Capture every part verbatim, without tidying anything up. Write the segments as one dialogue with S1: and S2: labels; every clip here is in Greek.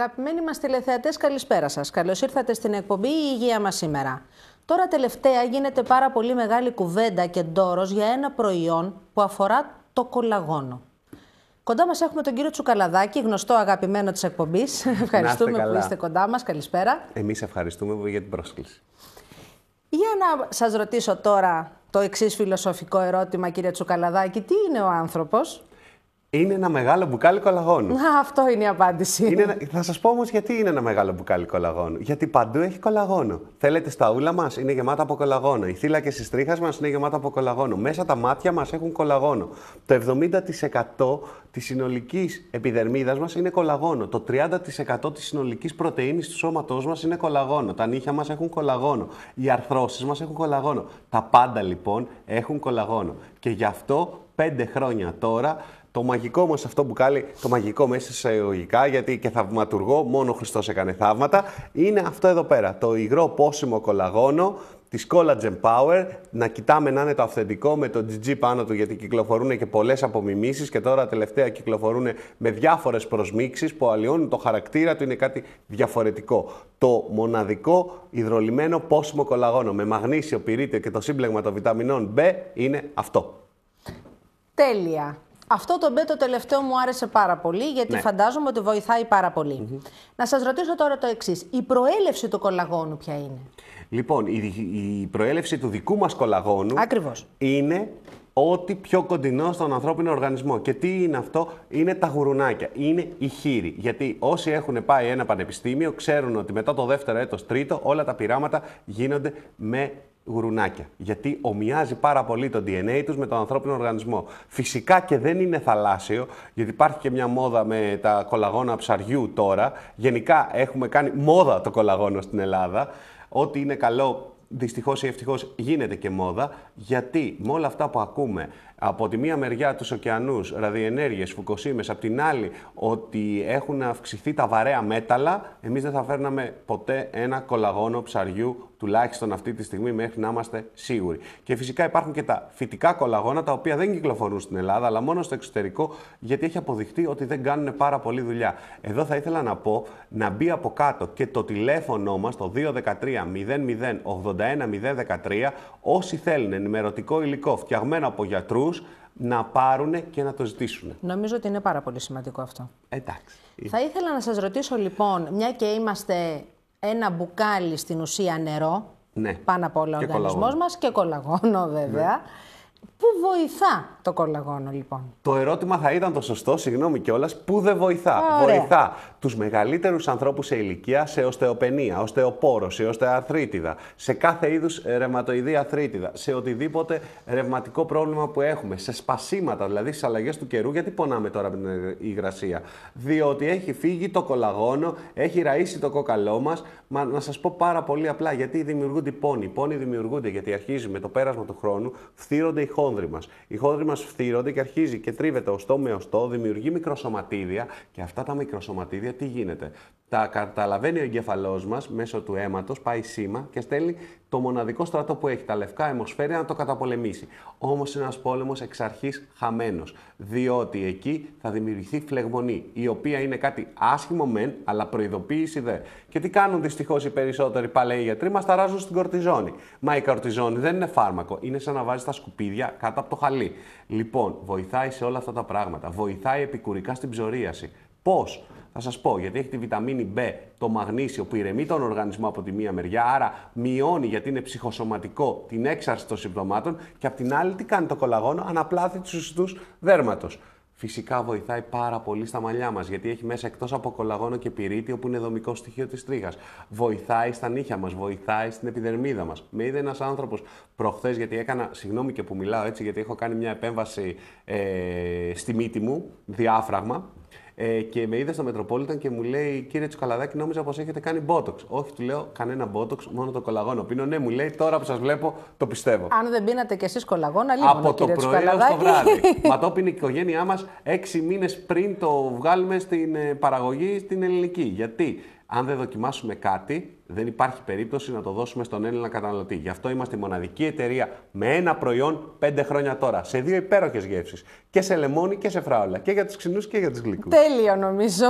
S1: Αγαπημένοι μας τηλεθεατές, καλησπέρα σας. Καλώς ήρθατε στην εκπομπή «Η Υγεία μας σήμερα». Τώρα τελευταία γίνεται πάρα πολύ μεγάλη κουβέντα και ντόρος για ένα προϊόν που αφορά το κολαγόνο. Κοντά μας έχουμε τον κύριο Τσουκαλαδάκη, γνωστό αγαπημένο της εκπομπής. Ευχαριστούμε που είστε κοντά μας. Καλησπέρα.
S2: Εμείς ευχαριστούμε για την πρόσκληση.
S1: Για να σας ρωτήσω τώρα το εξής φιλοσοφικό ερώτημα, κύριε Τσουκαλαδάκη. Τι είναι ο άνθρωπος?
S2: Είναι ένα μεγάλο μπουκάλι κολαγόνου.
S1: Α, αυτό είναι η απάντηση.
S2: Είναι ένα... Θα σας πω όμως γιατί είναι ένα μεγάλο μπουκάλι κολαγόνου. Γιατί παντού έχει κολαγόνο. Θέλετε, στα ούλα μας είναι γεμάτα από κολαγόνο. Οι θύλακες της τρίχας μας είναι γεμάτα από κολαγόνο. Μέσα τα μάτια μας έχουν κολαγόνο. Το εβδομήντα τοις εκατό της συνολικής επιδερμίδας μας είναι κολαγόνο. Το τριάντα τοις εκατό της συνολικής πρωτεΐνης του σώματός μας είναι κολαγόνο. Τα νύχια μας έχουν κολαγόνο. Οι αρθρώσεις μας έχουν κολαγόνο. Τα πάντα λοιπόν έχουν κολαγόνο. Και γι' αυτό πέντε χρόνια τώρα. Το μαγικό μας αυτό μπουκάλι, το μαγικό μέσα σε εισαγωγικά, γιατί και θαυματουργό, μόνο ο Χριστός έκανε θαύματα, είναι αυτό εδώ πέρα. Το υγρό πόσιμο κολαγόνο της Collagen Power. Να κοιτάμε να είναι το αυθεντικό με το τζι τζι πάνω του, γιατί κυκλοφορούν και πολλές απομιμήσεις και τώρα τελευταία κυκλοφορούν με διάφορες προσμίξεις που αλλοιώνουν το χαρακτήρα του, είναι κάτι διαφορετικό. Το μοναδικό υδρολυμμένο πόσιμο κολαγόνο με μαγνήσιο, πυρίτιο και το σύμπλεγμα των βιταμινών B είναι αυτό.
S1: Τέλεια. Αυτό το μπέ το τελευταίο μου άρεσε πάρα πολύ, γιατί ναι. φαντάζομαι ότι βοηθάει πάρα πολύ. Mm-hmm. Να σας ρωτήσω τώρα το εξής. Η προέλευση του κολαγόνου ποια είναι?
S2: Λοιπόν, η, η προέλευση του δικού μας κολαγόνου
S1: Ακριβώς.
S2: είναι ό,τι πιο κοντινό στον ανθρώπινο οργανισμό. Και τι είναι αυτό? Είναι τα γουρουνάκια, είναι οι χείροι. Γιατί όσοι έχουν πάει ένα πανεπιστήμιο ξέρουν ότι μετά το δεύτερο έτος, τρίτο, όλα τα πειράματα γίνονται με γουρουνάκια. Γιατί ομοιάζει πάρα πολύ το ντι εν έι τους με τον ανθρώπινο οργανισμό. Φυσικά και δεν είναι θαλάσσιο, γιατί υπάρχει και μια μόδα με τα κολαγόνα ψαριού τώρα. Γενικά έχουμε κάνει μόδα το κολαγόνο στην Ελλάδα. Ό,τι είναι καλό, δυστυχώς ή ευτυχώς, γίνεται και μόδα. Γιατί με όλα αυτά που ακούμε, από τη μία μεριά τους ωκεανούς, ραδιενέργειες, φουκοσίμες, από την άλλη ότι έχουν αυξηθεί τα βαρέα μέταλλα, εμείς δεν θα φέρναμε ποτέ ένα κολαγόνο ψαριού, τουλάχιστον αυτή τη στιγμή, μέχρι να είμαστε σίγουροι. Και φυσικά υπάρχουν και τα φυτικά κολαγόνα, τα οποία δεν κυκλοφορούν στην Ελλάδα, αλλά μόνο στο εξωτερικό, γιατί έχει αποδειχτεί ότι δεν κάνουν πάρα πολύ δουλειά. Εδώ θα ήθελα να πω να μπει από κάτω και το τηλέφωνο μας, το δύο ένα τρία μηδέν μηδέν ογδόντα ένα μηδέν δεκατρία, όσοι θέλουν ενημερωτικό υλικό φτιαγμένο από γιατρούς, να πάρουν και να το ζητήσουν.
S1: Νομίζω ότι είναι πάρα πολύ σημαντικό αυτό.
S2: Εντάξει.
S1: Θα ήθελα να σας ρωτήσω λοιπόν, μια και είμαστε ένα μπουκάλι στην ουσία νερό,
S2: ναι.
S1: πάνω από όλα ο οργανισμός μας και κολαγόνο βέβαια. Ναι. Πού βοηθά το κολαγόνο λοιπόν?
S2: Το ερώτημα θα ήταν το σωστό, συγγνώμη κιόλας, πού δεν βοηθά?
S1: Ωραία.
S2: Βοηθά τους μεγαλύτερους ανθρώπους σε ηλικία σε οστεοπενία, οστεοπόρωση, οστεοαρθρίτιδα, σε κάθε είδους ρευματοειδή αρθρίτιδα, σε οτιδήποτε ρευματικό πρόβλημα που έχουμε, σε σπασίματα, δηλαδή στις αλλαγές του καιρού. Γιατί πονάμε τώρα με την υγρασία? Διότι έχει φύγει το κολαγόνο, έχει ραΐσει το κόκαλό μας. Μα να σας πω πάρα πολύ απλά, γιατί δημιουργούνται οι πόνοι. Οι πόνοι δημιουργούνται γιατί αρχίζει με το πέρασμα του χρόνου, φθύρονται οι χόνδροι μας. Οι χόνδροι μας φθύρονται και αρχίζει και τρίβεται οστό με οστό, δημιουργεί μικροσωματίδια και αυτά τα μικροσωματίδια τι γίνεται? Τα καταλαβαίνει ο εγκέφαλός μας μέσω του αίματος, πάει σήμα και στέλνει το μοναδικό στρατό που έχει, τα λευκά αιμοσφαίρια, να το καταπολεμήσει. Όμως είναι ένας πόλεμος εξ αρχής χαμένος, διότι εκεί θα δημιουργηθεί φλεγμονή, η οποία είναι κάτι άσχημο μεν, αλλά προειδοποίηση δε. Και τι κάνουν δυστυχώς οι περισσότεροι παλαιοί γιατροί? Μας ταράζουν στην κορτιζόνη. Μα η κορτιζόνη δεν είναι φάρμακο, είναι σαν να βάζεις τα σκουπίδια κάτω από το χαλί. Λοιπόν, βοηθάει σε όλα αυτά τα πράγματα, βοηθάει επικουρικά στην ψωρίαση. Πώς? Θα σας πω, γιατί έχει τη βιταμίνη B, το μαγνήσιο που ηρεμεί τον οργανισμό από τη μία μεριά, άρα μειώνει, γιατί είναι ψυχοσωματικό, την έξαρση των συμπτωμάτων, και από την άλλη τι κάνει το κολαγόνο? Αναπλάθει τους ιστούς δέρματος. Φυσικά βοηθάει πάρα πολύ στα μαλλιά μας, γιατί έχει μέσα εκτός από κολαγόνο και πυρίτιο που είναι δομικό στοιχείο της τρίχας. Βοηθάει στα νύχια μας, βοηθάει στην επιδερμίδα μας. Με είδε ένας άνθρωπος προχθές, γιατί έκανα, συγγνώμη και που μιλάω έτσι, γιατί έχω κάνει μια επέμβαση ε, στη μύτη μου, διάφραγμα. Ε, και με είδε στο Μετροπόλιταν και μου λέει: Κύριε Τσουκαλαδάκη, νόμιζα πως έχετε κάνει μπότοξ. Όχι, του λέω: Κανένα μπότοξ, μόνο το κολαγόνο πίνω. Ναι, μου λέει: Τώρα που σας βλέπω, το πιστεύω.
S1: Αν δεν πίνατε κι εσείς κολαγόνα, λίγο.
S2: Από το πρωί έως το βράδυ. Μα το πίνει η οικογένειά μας έξι μήνες πριν το βγάλουμε στην παραγωγή στην ελληνική. Γιατί Αν δεν δοκιμάσουμε κάτι, δεν υπάρχει περίπτωση να το δώσουμε στον Έλληνα καταναλωτή. Γι' αυτό είμαστε η μοναδική εταιρεία με ένα προϊόν πέντε χρόνια τώρα, σε δύο υπέροχες γεύσεις. Και σε λεμόνι και σε φράουλα. Και για τους ξινούς και για τους γλυκούς.
S1: Τέλειο νομίζω.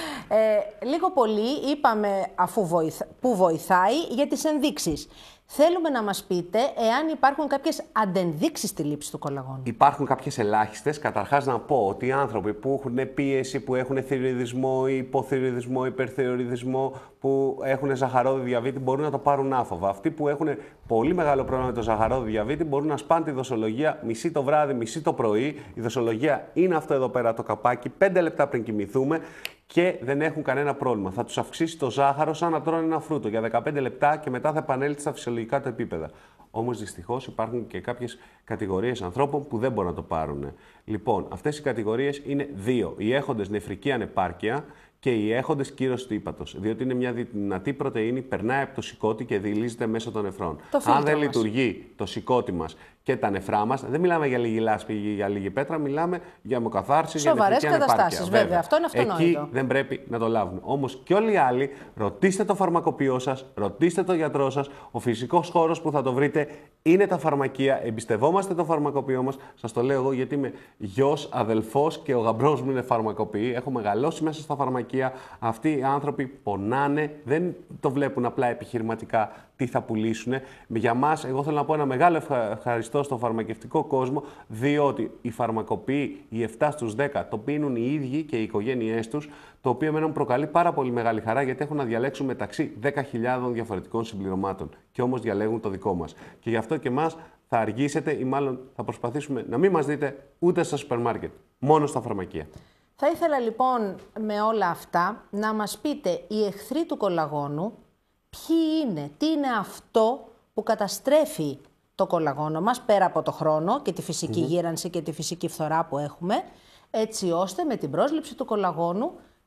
S1: Ε, λίγο πολύ είπαμε αφού βοηθα... που βοηθάει για τις ενδείξεις. Θέλουμε να μας πείτε εάν υπάρχουν κάποιες αντενδείξεις στη λήψη του κολαγόνου.
S2: Υπάρχουν κάποιες ελάχιστες. Καταρχάς να πω ότι οι άνθρωποι που έχουν πίεση, που έχουν θηροειδισμό ή υποθηροειδισμό, υπερθηροειδισμό, που έχουν ζαχαρόδι διαβήτη μπορούν να το πάρουν άφοβα. Αυτοί που έχουν πολύ μεγάλο πρόβλημα με το ζαχαρόδι διαβήτη μπορούν να σπάνε τη δοσολογία μισή το βράδυ, μισή το πρωί. Η δοσολογία είναι αυτό εδώ πέρα το καπάκι, πέντε λεπτά πριν κοιμηθούμε. Και δεν έχουν κανένα πρόβλημα. Θα τους αυξήσει το ζάχαρο σαν να τρώνε ένα φρούτο για δεκαπέντε λεπτά και μετά θα επανέλθει στα φυσιολογικά του επίπεδα. Όμως δυστυχώς υπάρχουν και κάποιες κατηγορίες ανθρώπων που δεν μπορούν να το πάρουν. Λοιπόν, αυτές οι κατηγορίες είναι δύο. Οι έχοντες νεφρική ανεπάρκεια και οι έχοντες κύρωση του ύπατος. Διότι είναι μια δυνατή πρωτεΐνη, περνάει από το σηκώτη και διηλύζεται μέσω των νεφρών. Αν δεν μας λειτουργεί το σηκώτη μας και τα νεφρά μας, δεν μιλάμε για λίγη λάσπη ή για λίγη πέτρα, μιλάμε για αιμοκαθάρση, για νεφρική ανεπάρκεια. Σοβαρές καταστάσεις,
S1: βέβαια. βέβαια. Αυτό είναι αυτονόητο.
S2: Εκεί δεν πρέπει να το λάβουν. Όμως και όλοι οι άλλοι, ρωτήστε το φαρμακοποιό σας, ρωτήστε το γιατρό σας. Ο φυσικός χώρος που θα το βρείτε είναι τα φαρμακεία. Εμπιστευόμαστε το φαρμακοποιό μας. Σας το λέω εγώ γιατί είμαι γιος, αδελφός και ο γαμπρός μου είναι φαρμακοποιή. Έχω μεγαλώσει μέσα στα φαρμακεία. Αυτοί οι άνθρωποι πονάνε, δεν το βλέπουν απλά επιχειρηματικά τι θα πουλήσουν. Για μας, εγώ θέλω να πω ένα μεγάλο ευχαριστώ στο φαρμακευτικό κόσμο, διότι οι φαρμακοποιοί, οι επτά στους δέκα, το πίνουν οι ίδιοι και οι οικογένειές τους, το οποίο εμένα μου προκαλεί πάρα πολύ μεγάλη χαρά, γιατί έχουν να διαλέξουν μεταξύ δέκα χιλιάδων διαφορετικών συμπληρωμάτων. Και όμως διαλέγουν το δικό μας. Και γι' αυτό και εμάς θα αργήσετε ή μάλλον θα προσπαθήσουμε να μην μας δείτε ούτε στα σούπερ μάρκετ, μόνο στα φαρμακεία.
S1: Θα ήθελα λοιπόν με όλα αυτά να μας πείτε οι εχθροί του κολαγόνου ποιοι είναι, τι είναι αυτό που καταστρέφει το κολαγόνο μας πέρα από το χρόνο και τη φυσική mm-hmm. γύρανση και τη φυσική φθορά που έχουμε, έτσι ώστε με την πρόσληψη του κολαγόνου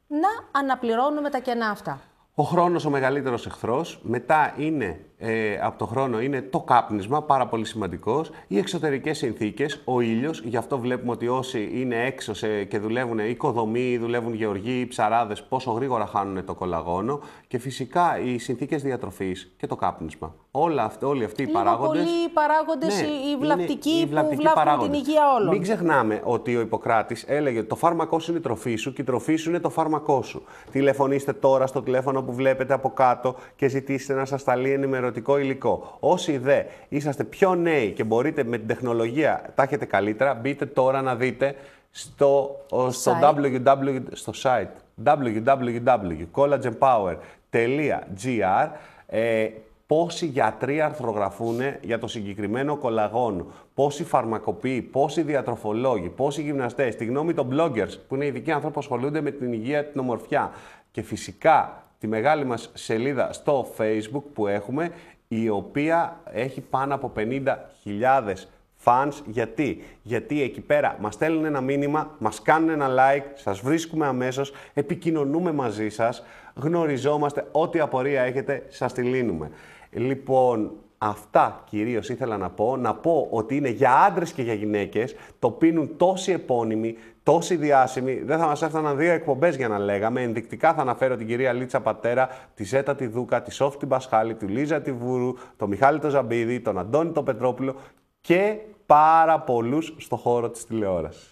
S1: να αναπληρώνουμε τα κενά αυτά.
S2: Ο χρόνος ο μεγαλύτερος εχθρός, μετά είναι, ε, από το χρόνο είναι το κάπνισμα, πάρα πολύ σημαντικός, οι εξωτερικές συνθήκες, ο ήλιος, γι' αυτό βλέπουμε ότι όσοι είναι έξω σε, και δουλεύουν οικοδομή, δουλεύουν γεωργοί, ψαράδες, πόσο γρήγορα χάνουν το κολαγόνο και φυσικά οι συνθήκες διατροφής και το κάπνισμα. Όλα αυτοί, όλοι αυτοί οι παράγοντες.
S1: Λίγο πολλοί παράγοντες,
S2: ναι,
S1: οι βλαπτικοί,
S2: οι
S1: που βλάπτουν
S2: παράγοντες.
S1: την υγεία όλων.
S2: Μην ξεχνάμε ότι ο Ιπποκράτης έλεγε το φάρμακό σου είναι η τροφή σου και η τροφή σου είναι το φάρμακό σου. Τηλεφωνήστε τώρα στο τηλέφωνο που βλέπετε από κάτω και ζητήστε να σας σταλεί ενημερωτικό υλικό. Όσοι δε είσαστε πιο νέοι και μπορείτε με την τεχνολογία τα έχετε καλύτερα, μπείτε τώρα να δείτε στο, στο, www, στο site double-u double-u double-u τελεία collagen power τελεία gr ε, πόσοι γιατροί αρθρογραφούν για το συγκεκριμένο κολαγόνο, πόσοι φαρμακοποιοί, πόσοι διατροφολόγοι, πόσοι γυμναστές, τη γνώμη των bloggers που είναι ειδικοί άνθρωποι που ασχολούνται με την υγεία και την ομορφιά και φυσικά τη μεγάλη μας σελίδα στο Facebook που έχουμε, η οποία έχει πάνω από πενήντα χιλιάδες fans. Γιατί? Γιατί εκεί πέρα μας στέλνουν ένα μήνυμα, μας κάνουν ένα like, σας βρίσκουμε αμέσως, επικοινωνούμε μαζί σας, γνωριζόμαστε, ό,τι απορία έχετε σας τη λύνουμε. Λοιπόν, αυτά κυρίως ήθελα να πω. Να πω ότι είναι για άντρες και για γυναίκες, το πίνουν τόσοι επώνυμοι, τόσοι διάσημοι, δεν θα μας έφταναν δύο εκπομπές για να λέγαμε. Ενδεικτικά θα αναφέρω την κυρία Λίτσα Πατέρα, τη Ζέτα τη Δούκα, τη Σόφη την Πασχάλη, τη Λίζα τη Βούρου, τον Μιχάλη τον Ζαμπίδη, τον Αντώνη τον Πετρόπουλο και πάρα πολλούς στο χώρο της τηλεόρασης.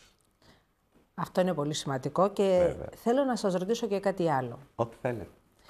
S1: Αυτό είναι πολύ σημαντικό και βέβαια. Θέλω να σας ρωτήσω και κάτι άλλο.
S2: Ό,τι θέλετε.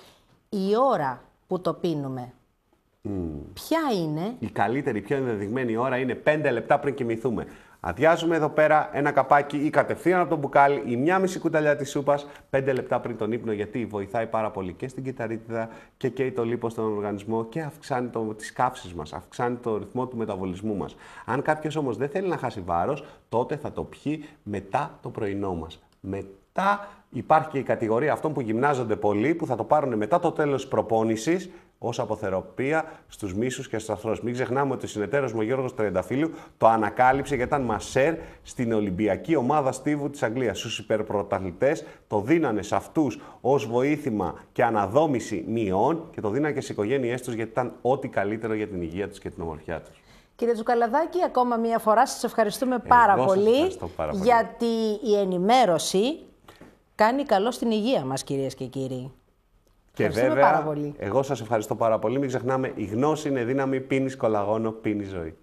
S1: Η ώρα που το πίνουμε, mm. ποια είναι?
S2: Η καλύτερη, πιο ενδεδειγμένη ώρα είναι πέντε λεπτά πριν κοιμηθούμε. Αδειάζουμε εδώ πέρα ένα καπάκι ή κατευθείαν από το μπουκάλι ή μια μισή κουταλιά της σούπας πέντε λεπτά πριν τον ύπνο, γιατί βοηθάει πάρα πολύ και στην κυταρίτιδα και καίει το λίπος στον οργανισμό και αυξάνει το, τις καύσεις μας, αυξάνει το ρυθμό του μεταβολισμού μας. Αν κάποιος όμως δεν θέλει να χάσει βάρος, τότε θα το πιει μετά το πρωινό μας. Μετά υπάρχει και η κατηγορία αυτών που γυμνάζονται πολύ, που θα το πάρουν μετά το τέλος της προπόνησης, ως αποθεραπεία στους μίσους και στους αρθρώσεις. Μην ξεχνάμε ότι ο συνεταίρος μου, ο Γιώργος Τρενταφύλου, το ανακάλυψε γιατί ήταν μασέρ στην Ολυμπιακή ομάδα στίβου της Αγγλίας. Στους υπερπρωταθλητές το δίνανε σε αυτούς ως βοήθημα και αναδόμηση μειών και το δίνανε και στις οικογένειές τους γιατί ήταν ό,τι καλύτερο για την υγεία τους και την ομορφιά τους.
S1: Κύριε Τσουκαλαδάκη, ακόμα μία φορά σας ευχαριστούμε πάρα,
S2: Εγώ
S1: πολύ,
S2: σας πάρα πολύ,
S1: γιατί η ενημέρωση κάνει καλό στην υγεία μας, κυρίες και κύριοι.
S2: Και βέβαια, πάρα πολύ. εγώ σας ευχαριστώ πάρα πολύ. Μην ξεχνάμε, η γνώση είναι δύναμη, πίνεις κολαγόνο, πίνεις ζωή.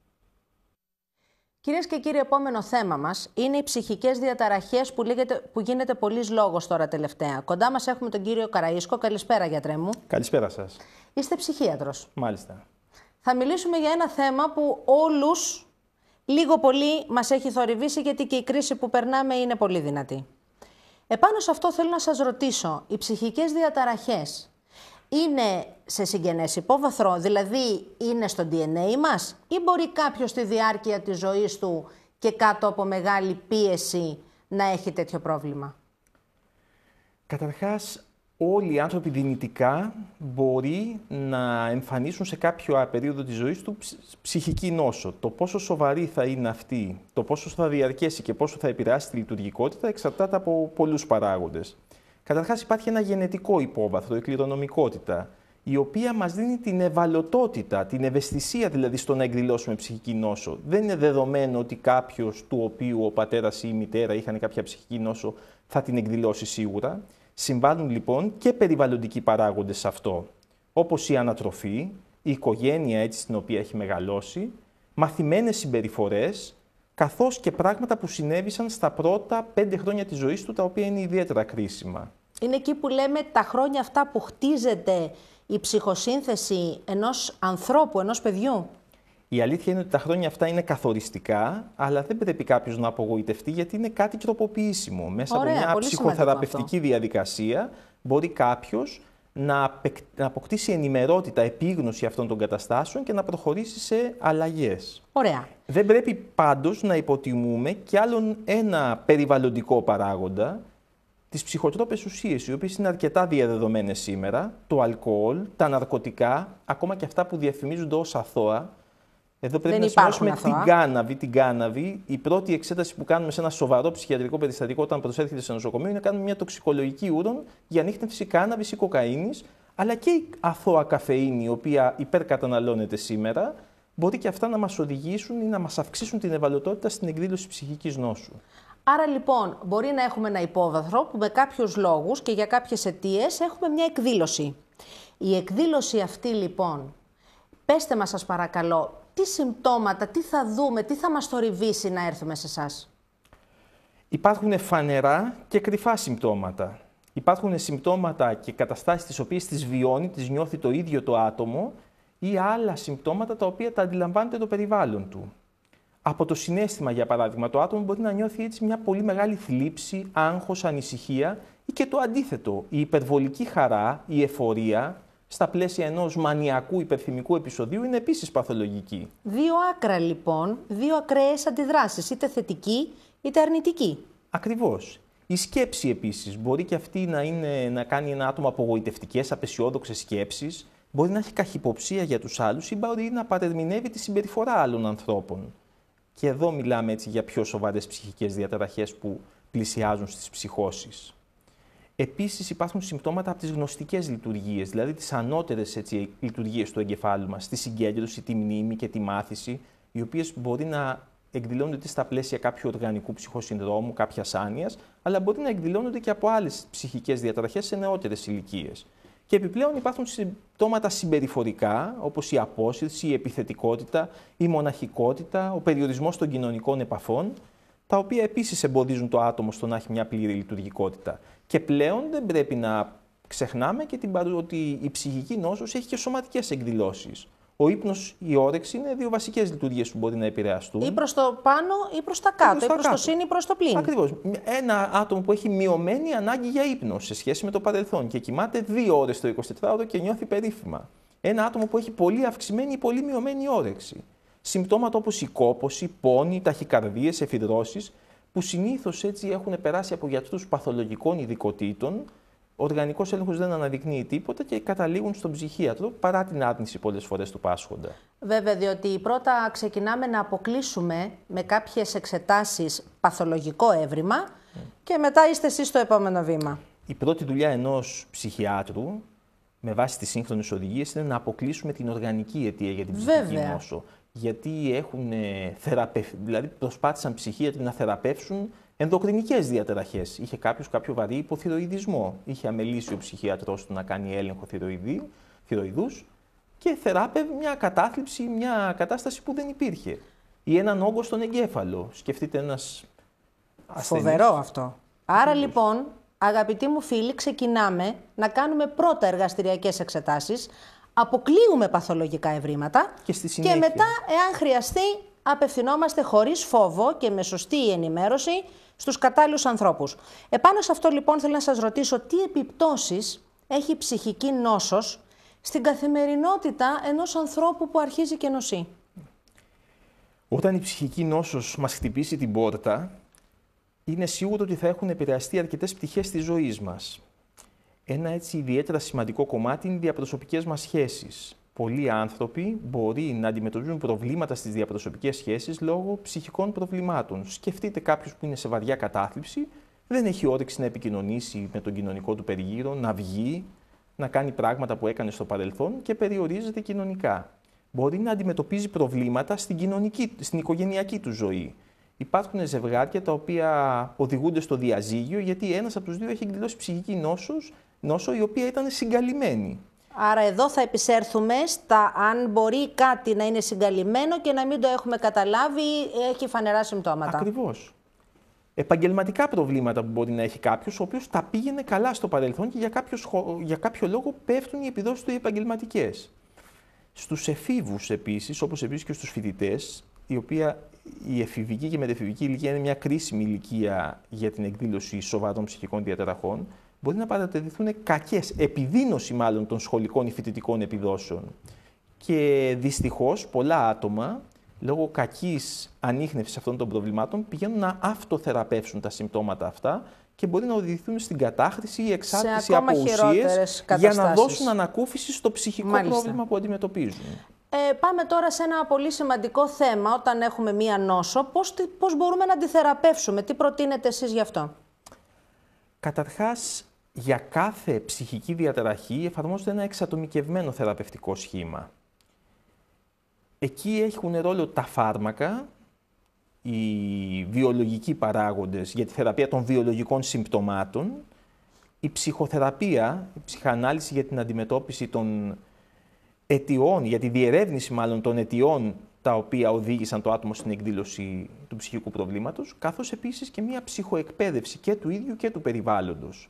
S1: Κυρίες και κύριοι, επόμενο θέμα μας είναι οι ψυχικές διαταραχές που, λέγεται, που γίνεται πολλής λόγος τώρα τελευταία. Κοντά μας έχουμε τον κύριο Καραΐσκο. Καλησπέρα, γιατρέ μου.
S3: Καλησπέρα σας.
S1: Είστε ψυχίατρος.
S3: Μάλιστα.
S1: Θα μιλήσουμε για ένα θέμα που όλους λίγο πολύ μας έχει θορυβήσει, γιατί και η κρίση που περνάμε είναι πολύ δυνατή. Επάνω σε αυτό θέλω να σας ρωτήσω, οι ψυχικές διαταραχές είναι σε συγγενές υπόβαθρο, δηλαδή είναι στο ντι εν έι μας, ή μπορεί κάποιος στη διάρκεια της ζωής του και κάτω από μεγάλη πίεση να έχει τέτοιο πρόβλημα?
S3: Καταρχάς, όλοι οι άνθρωποι δυνητικά μπορεί να εμφανίσουν σε κάποιο περίοδο της ζωής του ψυχική νόσο. Το πόσο σοβαρή θα είναι αυτή, το πόσο θα διαρκέσει και πόσο θα επηρεάσει τη λειτουργικότητα εξαρτάται από πολλούς παράγοντες. Καταρχάς, υπάρχει ένα γενετικό υπόβαθρο, η κληρονομικότητα, η οποία μας δίνει την ευαλωτότητα, την ευαισθησία δηλαδή στο να εκδηλώσουμε ψυχική νόσο. Δεν είναι δεδομένο ότι κάποιος του οποίου ο πατέρας ή η μητέρα είχαν κάποια ψυχική νόσο θα την εκδηλώσει σίγουρα. Συμβάλλουν λοιπόν και περιβαλλοντικοί παράγοντες σε αυτό, όπως η ανατροφή, η οικογένεια έτσι στην οποία έχει μεγαλώσει, μαθημένες συμπεριφορές, καθώς και πράγματα που συνέβησαν στα πρώτα πέντε χρόνια της ζωής του, τα οποία είναι ιδιαίτερα κρίσιμα.
S1: Είναι εκεί που λέμε τα χρόνια αυτά που χτίζεται η ψυχοσύνθεση ενός ανθρώπου, ενός παιδιού.
S3: Η αλήθεια είναι ότι τα χρόνια αυτά είναι καθοριστικά, αλλά δεν πρέπει κάποιος να απογοητευτεί, γιατί είναι κάτι τροποποιήσιμο. Μέσα
S1: Ωραία,
S3: από μια ψυχοθεραπευτική διαδικασία μπορεί κάποιος να αποκτήσει ενημερότητα, επίγνωση αυτών των καταστάσεων και να προχωρήσει σε αλλαγές.
S1: Ωραία.
S3: Δεν πρέπει πάντως να υποτιμούμε κι άλλον ένα περιβαλλοντικό παράγοντα, τις ψυχοτρόπες ουσίες, οι οποίες είναι αρκετά διαδεδομένες σήμερα, το αλκοόλ, τα ναρκωτικά, ακόμα και αυτά που διαφημίζονται ως αθώα. Εδώ πρέπει
S1: Δεν
S3: να σημειώσουμε την κάναβη, την κάναβη. Η πρώτη εξέταση που κάνουμε σε ένα σοβαρό ψυχιατρικό περιστατικό όταν προσέρχεται σε νοσοκομείο είναι να κάνουμε μια τοξικολογική ούρων για ανίχνευση κάναβης ή κοκαίνης, αλλά και η αθώα καφεΐνη, η οποία υπερκαταναλώνεται σήμερα, μπορεί και αυτά να μας οδηγήσουν ή να μας αυξήσουν την ευαλωτότητα στην εκδήλωση ψυχικής νόσου.
S1: Άρα λοιπόν μπορεί να έχουμε ένα υπόβαθρο που με κάποιους λόγους και για κάποιες αιτίες έχουμε μια εκδήλωση. Η εκδήλωση αυτή λοιπόν, πέστε μας σας παρακαλώ, τι συμπτώματα, τι θα δούμε, τι θα μας θορυβήσει να έρθουμε σε εσάς?
S3: Υπάρχουν φανερά και κρυφά συμπτώματα. Υπάρχουν συμπτώματα και καταστάσεις τις οποίες τις βιώνει, τις νιώθει το ίδιο το άτομο, ή άλλα συμπτώματα τα οποία τα αντιλαμβάνεται το περιβάλλον του. Από το συναίσθημα, για παράδειγμα, το άτομο μπορεί να νιώθει έτσι μια πολύ μεγάλη θλίψη, άγχος, ανησυχία, ή και το αντίθετο, η υπερβολική χαρά, η εφορία, στα πλαίσια ενός μανιακού υπερθυμικού επεισοδίου, είναι επίσης παθολογική.
S1: Δύο άκρα λοιπόν, δύο ακραίες αντιδράσεις, είτε θετική είτε αρνητική.
S3: Ακριβώς. Η σκέψη επίσης μπορεί και αυτή να, είναι, να κάνει ένα άτομο απογοητευτικές, απεσιόδοξες σκέψεις, μπορεί να έχει καχυποψία για τους άλλους ή μπορεί να παρερμηνεύει τη συμπεριφορά άλλων ανθρώπων. Και εδώ μιλάμε έτσι για πιο σοβαρές ψυχικές διαταραχές που πλησιάζουν στις ψυχώσεις. Επίσης υπάρχουν συμπτώματα από τις γνωστικές λειτουργίες, δηλαδή τις ανώτερες έτσι, λειτουργίες του εγκεφάλου μας, τη συγκέντρωση, τη μνήμη και τη μάθηση, οι οποίες μπορεί να εκδηλώνονται στα πλαίσια κάποιου οργανικού ψυχοσυνδρόμου, κάποιας άνοιας, αλλά μπορεί να εκδηλώνονται και από άλλες ψυχικές διαταραχές σε νεότερες ηλικίες. Και επιπλέον υπάρχουν συμπτώματα συμπεριφορικά, όπως η απόσυρση, η επιθετικότητα, η μοναχικότητα, ο περιορισμός των κοινωνικών επαφών, τα οποία επίσης εμποδίζουν το άτομο στο να έχει μια πλήρη λειτουργικότητα. Και πλέον δεν πρέπει να ξεχνάμε και την παρου... ότι η ψυχική νόσος έχει και σωματικές εκδηλώσεις. Ο ύπνος, η όρεξη είναι δύο βασικές λειτουργίες που μπορεί να επηρεαστούν.
S1: Ή προς το πάνω ή προς τα κάτω, ή προς το συν ή προς το πλήν.
S3: Ακριβώς. Ένα άτομο που έχει μειωμένη ανάγκη για ύπνο σε σχέση με το παρελθόν και κοιμάται δύο ώρες το εικοσιτετράωρο και νιώθει περίφημα. Ένα άτομο που έχει πολύ αυξημένη ή πολύ μειωμένη όρεξη. Συμπτώματα όπως η κόπωση, πόνοι, ταχυκαρδίες, εφηδρώσεις, που συνήθως έτσι έχουν περάσει από γιατρούς παθολογικών ειδικοτήτων. Ο οργανικός έλεγχος δεν αναδεικνύει τίποτα και καταλήγουν στον ψυχίατρο παρά την άρνηση πολλές φορές του πάσχοντα.
S1: Βέβαια, διότι πρώτα ξεκινάμε να αποκλείσουμε με κάποιες εξετάσεις παθολογικό έβριμα mm. και μετά είστε εσείς στο επόμενο βήμα.
S3: Η πρώτη δουλειά ενός ψυχιάτρου, με βάση τις σύγχρονες οδηγίες, είναι να αποκλείσουμε την οργανική αιτία για την ψυχική νόσο. Γιατί έχουν θεραπευ... δηλαδή προσπάθησαν ψυχίατροι να θεραπεύσουν Ενδοκρινικές διαταραχές. Είχε κάποιος κάποιο βαρύ υποθυροειδισμό. Είχε αμελήσει ο ψυχίατρός του να κάνει έλεγχο θυροειδούς και θεράπευε μια κατάθλιψη, μια κατάσταση που δεν υπήρχε. Ή έναν όγκο στον εγκέφαλο. Σκεφτείτε ένας ασθενής.
S1: Φοβερό αυτό. Άρα λοιπόν, αγαπητοί μου φίλοι, ξεκινάμε να κάνουμε πρώτα εργαστηριακές εξετάσεις, αποκλείουμε παθολογικά ευρήματα
S3: και, στη συνέχεια,
S1: και μετά, εάν χρειαστεί, απευθυνόμαστε χωρίς φόβο και με σωστή ενημέρωση στους κατάλληλους ανθρώπους. Επάνω σε αυτό λοιπόν θέλω να σας ρωτήσω τι επιπτώσεις έχει η ψυχική νόσος στην καθημερινότητα ενός ανθρώπου που αρχίζει και νοσεί.
S3: Όταν η ψυχική νόσος μας χτυπήσει την πόρτα, είναι σίγουρο ότι θα έχουν επηρεαστεί αρκετές πτυχές της ζωής μας. Ένα έτσι ιδιαίτερα σημαντικό κομμάτι είναι οι διαπροσωπικές μας σχέσεις. Πολλοί άνθρωποι μπορεί να αντιμετωπίζουν προβλήματα στις διαπροσωπικές σχέσεις λόγω ψυχικών προβλημάτων. Σκεφτείτε κάποιους που είναι σε βαριά κατάθλιψη, δεν έχει όρεξη να επικοινωνήσει με τον κοινωνικό του περιγύρο, να βγει, να κάνει πράγματα που έκανε στο παρελθόν και περιορίζεται κοινωνικά. Μπορεί να αντιμετωπίζει προβλήματα στην, κοινωνική, στην οικογενειακή του ζωή. Υπάρχουν ζευγάρια τα οποία οδηγούνται στο διαζύγιο γιατί ένας από τους δύο έχει εκδηλώσει ψυχική νόσος, νόσο η οποία ήταν συγκαλυμμένη.
S1: Άρα εδώ θα επισέρθουμε στα αν μπορεί κάτι να είναι συγκαλυμμένο και να μην το έχουμε καταλάβει ή έχει φανερά συμπτώματα.
S3: Ακριβώς. Επαγγελματικά προβλήματα που μπορεί να έχει κάποιος, ο οποίος τα πήγαινε καλά στο παρελθόν και για κάποιο, για κάποιο λόγο πέφτουν οι επιδόσεις του οι επαγγελματικές. Στους εφήβους επίσης, όπως επίσης και στους φοιτητές, η οποία η εφηβική και μετεφηβική ηλικία είναι μια κρίσιμη ηλικία για την εκδήλωση σοβαρών ψυχικών διαταραχών, μπορεί να παρατηρηθούν κακές, επιδείνωση μάλλον των σχολικών ή φοιτητικών επιδόσεων. Και δυστυχώς πολλά άτομα, λόγω κακής ανίχνευσης αυτών των προβλημάτων, πηγαίνουν να αυτοθεραπεύσουν τα συμπτώματα αυτά και μπορεί να οδηγηθούν στην κατάχρηση ή εξάρτηση από ουσίες για να δώσουν ανακούφιση στο ψυχικό Μάλιστα. πρόβλημα που αντιμετωπίζουν.
S1: Ε, πάμε τώρα σε ένα πολύ σημαντικό θέμα όταν έχουμε μία νόσο. Πώς, πώς μπορούμε να τη θεραπεύσουμε, τι προτείνετε εσείς γι' αυτό?
S3: Καταρχάς, για κάθε ψυχική διαταραχή εφαρμόζεται ένα εξατομικευμένο θεραπευτικό σχήμα. Εκεί έχουν ρόλο τα φάρμακα, οι βιολογικοί παράγοντες για τη θεραπεία των βιολογικών συμπτωμάτων, η ψυχοθεραπεία, η ψυχανάλυση για την αντιμετώπιση των αιτιών, για τη διερεύνηση μάλλον των αιτιών τα οποία οδήγησαν το άτομο στην εκδήλωση του ψυχικού προβλήματος, καθώς επίσης και μια ψυχοεκπαίδευση και του ίδιου και του περιβάλλοντος.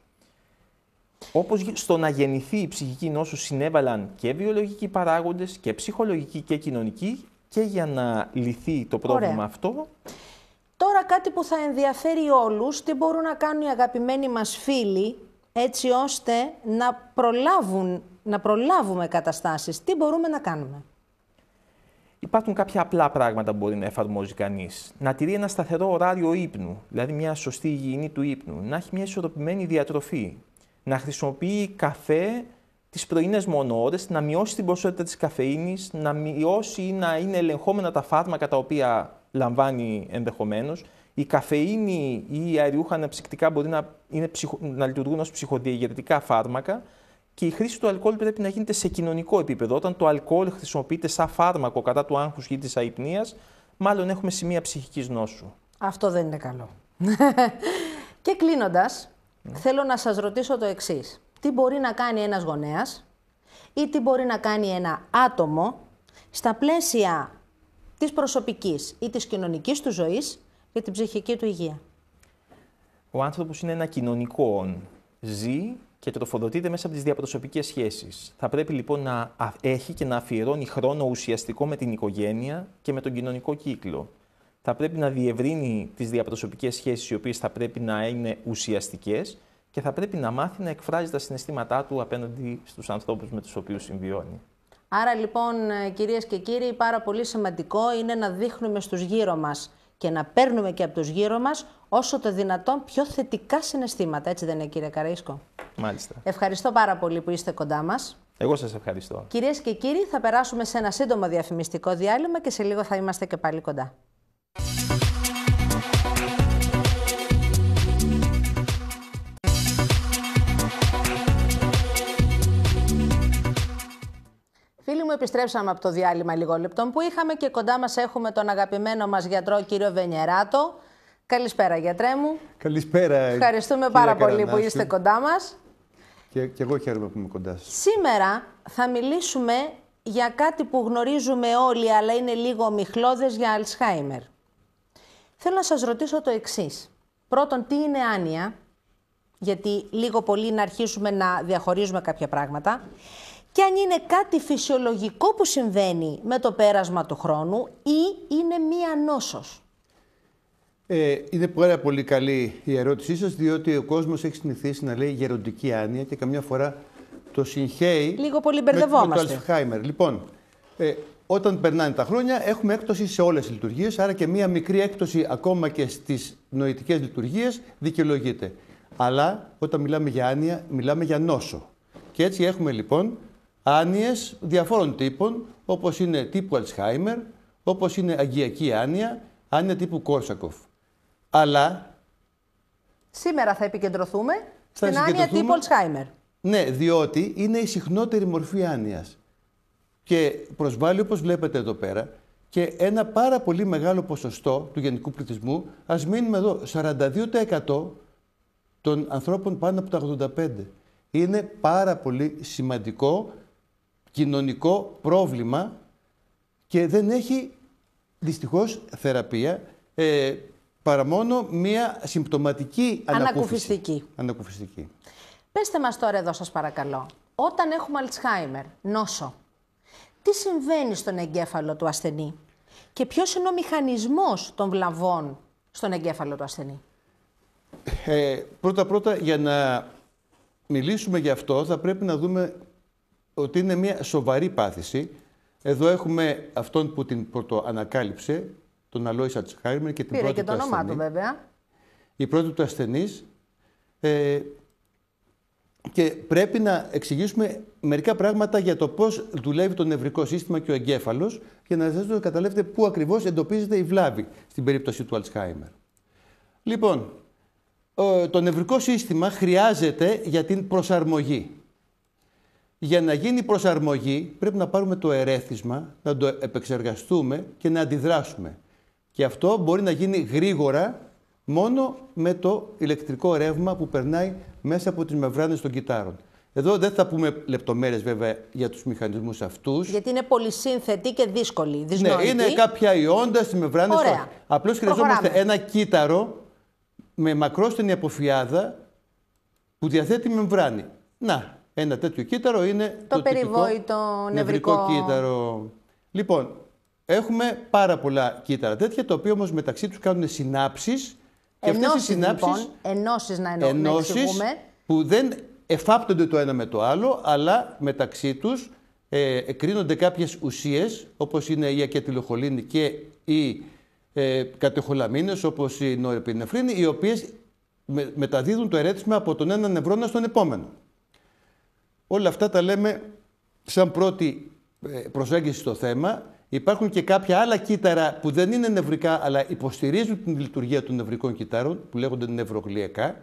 S3: Όπως στο να γεννηθεί η ψυχική νόσο συνέβαλαν και βιολογικοί παράγοντες και ψυχολογικοί και κοινωνικοί και για να λυθεί το πρόβλημα Ωραία. αυτό.
S1: Τώρα κάτι που θα ενδιαφέρει όλους, τι μπορούν να κάνουν οι αγαπημένοι μας φίλοι έτσι ώστε να προλάβουν, να προλάβουμε καταστάσεις. Τι μπορούμε να κάνουμε?
S3: Υπάρχουν κάποια απλά πράγματα που μπορεί να εφαρμόζει κανείς. Να τηρεί ένα σταθερό ωράριο ύπνου, δηλαδή μια σωστή υγιεινή του ύπνου. Να έχει μια ισορροπημένη διατροφή. Να χρησιμοποιεί καφέ τις πρωινές μόνο ώρες, να μειώσει την ποσότητα της καφεΐνης, να μειώσει ή να είναι ελεγχόμενα τα φάρμακα τα οποία λαμβάνει ενδεχομένως. Η καφεΐνη ή οι αεριούχα αναψυκτικά μπορεί να, είναι ψυχο, να λειτουργούν ως ψυχοδιαγερτικά φάρμακα και η χρήση του αλκοόλ πρέπει να γίνεται σε κοινωνικό επίπεδο. Όταν το αλκοόλ χρησιμοποιείται σαν φάρμακο κατά του άγχους ή της αϊπνίας, μάλλον έχουμε σημεία ψυχικής νόσου.
S1: Αυτό δεν είναι καλό. Και κλείνοντας, mm. θέλω να σας ρωτήσω το εξής. Τι μπορεί να κάνει ένας γονέας ή τι μπορεί να κάνει ένα άτομο στα πλαίσια της προσωπικής ή της κοινωνικής του ζωής για την ψυχική του υγεία?
S3: Ο άνθρωπος είναι ένα κοινωνικό όν. Ζει και τροφοδοτείται μέσα από τις διαπροσωπικές σχέσεις. Θα πρέπει λοιπόν να έχει και να αφιερώνει χρόνο ουσιαστικό με την οικογένεια και με τον κοινωνικό κύκλο. Θα πρέπει να διευρύνει τις διαπροσωπικές σχέσεις, οι οποίες θα πρέπει να είναι ουσιαστικές και θα πρέπει να μάθει να εκφράζει τα συναισθήματά του απέναντι στους ανθρώπους με τους οποίους συμβιώνει.
S1: Άρα λοιπόν, κυρίες και κύριοι, πάρα πολύ σημαντικό είναι να δείχνουμε στους γύρω μας και να παίρνουμε και από τους γύρω μας όσο το δυνατόν πιο θετικά συναισθήματα. Έτσι δεν είναι, κύριε Καραΐσκο?
S3: Μάλιστα.
S1: Ευχαριστώ πάρα πολύ που είστε κοντά μας.
S3: Εγώ σας ευχαριστώ.
S1: Κυρίες και κύριοι, θα περάσουμε σε ένα σύντομο διαφημιστικό διάλειμμα και σε λίγο θα είμαστε και πάλι κοντά. Φίλοι μου, επιστρέψαμε από το διάλειμμα λίγο λεπτών που είχαμε και κοντά μας έχουμε τον αγαπημένο μας γιατρό κύριο Βενιεράτο. Καλησπέρα, γιατρέ μου.
S4: Καλησπέρα.
S1: Ευχαριστούμε πάρα πολύ που είστε κοντά μας.
S4: Και, και εγώ χαίρομαι που είμαι κοντά σας.
S1: Σήμερα θα μιλήσουμε για κάτι που γνωρίζουμε όλοι, αλλά είναι λίγο ομιχλώδες, για Αλτσχάιμερ. Θέλω να σας ρωτήσω το εξής. Πρώτον, τι είναι άνοια, γιατί λίγο πολύ να αρχίσουμε να διαχωρίζουμε κάποια πράγματα. Και αν είναι κάτι φυσιολογικό που συμβαίνει με το πέρασμα του χρόνου ή είναι μία νόσος.
S4: Ε, είναι πάρα πολύ καλή η ερώτησή σας, διότι ο κόσμος έχει συνηθίσει να λέει γεροντική άνοια και καμιά φορά το συγχαίει
S1: λίγο πολύ
S4: με,
S1: μπερδευόμαστε.
S4: με το Αλτσχάιμερ. Λοιπόν, ε, όταν περνάνε τα χρόνια έχουμε έκπτωση σε όλες τις λειτουργίες, άρα και μία μικρή έκπτωση ακόμα και στις νοητικές λειτουργίες δικαιολογείται. Αλλά όταν μιλάμε για άνοια, μιλάμε για νόσο. Και έτσι έχουμε λοιπόν άνοιες διαφόρων τύπων, όπως είναι τύπου Αλτσχάιμερ, όπως είναι αγκιακή άνοια, άνοια τύπου Κόρσακοφ. Αλλά
S1: σήμερα θα επικεντρωθούμε
S4: θα
S1: στην άνοια τύπου Αλτσχάιμερ.
S4: Ναι, διότι είναι η συχνότερη μορφή άνοιας. Και προσβάλλει, όπως βλέπετε εδώ πέρα, και ένα πάρα πολύ μεγάλο ποσοστό του γενικού πληθυσμού. Ας μείνουμε εδώ, σαράντα δύο τοις εκατό των ανθρώπων πάνω από τα ογδόντα πέντε. Είναι πάρα πολύ σημαντικό κοινωνικό πρόβλημα και δεν έχει δυστυχώς θεραπεία, ε, παρά μόνο μία συμπτωματική
S1: ανακουφιστική.
S4: ανακουφιστική.
S1: Πέστε μας τώρα εδώ σας παρακαλώ, όταν έχουμε Αλτσχάιμερ, νόσο, τι συμβαίνει στον εγκέφαλο του ασθενή και ποιος είναι ο μηχανισμός των βλαβών στον εγκέφαλο του ασθενή.
S4: Ε, πρώτα-πρώτα, για να μιλήσουμε γι' αυτό, θα πρέπει να δούμε ότι είναι μια σοβαρή πάθηση. Εδώ έχουμε αυτόν που την πρωτοανακάλυψε, τον Αλόης Αλτσχάιμερ, και την
S1: Πήρε
S4: πρώτη
S1: και το
S4: του
S1: όνομά
S4: ασθενή.
S1: του βέβαια.
S4: Η πρώτη του ασθενής. Ε, και πρέπει να εξηγήσουμε μερικά πράγματα για το πώς δουλεύει το νευρικό σύστημα και ο εγκέφαλος, για να σας καταλάβετε πού ακριβώς εντοπίζεται η βλάβη στην περίπτωση του Αλτσχάιμερ. Λοιπόν, το νευρικό σύστημα χρειάζεται για την προσαρμογή. Για να γίνει προσαρμογή πρέπει να πάρουμε το ερέθισμα, να το επεξεργαστούμε και να αντιδράσουμε. Και αυτό μπορεί να γίνει γρήγορα μόνο με το ηλεκτρικό ρεύμα που περνάει μέσα από τις μεμβράνες των κυττάρων. Εδώ δεν θα πούμε λεπτομέρειες βέβαια για τους μηχανισμούς αυτούς.
S1: Γιατί είναι πολυσύνθετη και δύσκολη, δυσνόητη.
S4: Ναι, είναι κάποια ιόντα στις μεμβράνες.
S1: Ωραία.
S4: Απλώς χρειαζόμαστε
S1: Προχωράμε.
S4: ένα κύτταρο με μακρόστενη αποφυάδα που διαθέτει μεμβράνη. Να, ένα τέτοιο κύτταρο είναι
S1: το,
S4: το
S1: περιβόητο νευρικό
S4: κύτταρο. Λοιπόν, έχουμε πάρα πολλά κύτταρα τέτοια, τα οποία όμως μεταξύ τους κάνουν συνάψεις. Και αυτές οι συνάψεις,
S1: λοιπόν, ενώσεις να, εννοούμε,
S4: ενώσεις
S1: να εξηγούμε.
S4: που δεν εφάπτονται το ένα με το άλλο, αλλά μεταξύ τους ε, εκρίνονται κάποιες ουσίες, όπως είναι η ακετυλοχολίνη και οι ε, κατεχολαμίνες, όπως η νοροεπινεφρίνη, οι οποίες με, μεταδίδουν το ερέθισμα από τον ένα νευρώνα στον επόμενο. Όλα αυτά τα λέμε σαν πρώτη προσέγγιση στο θέμα. Υπάρχουν και κάποια άλλα κύτταρα που δεν είναι νευρικά, αλλά υποστηρίζουν την λειτουργία των νευρικών κυττάρων, που λέγονται νευρογλυακά.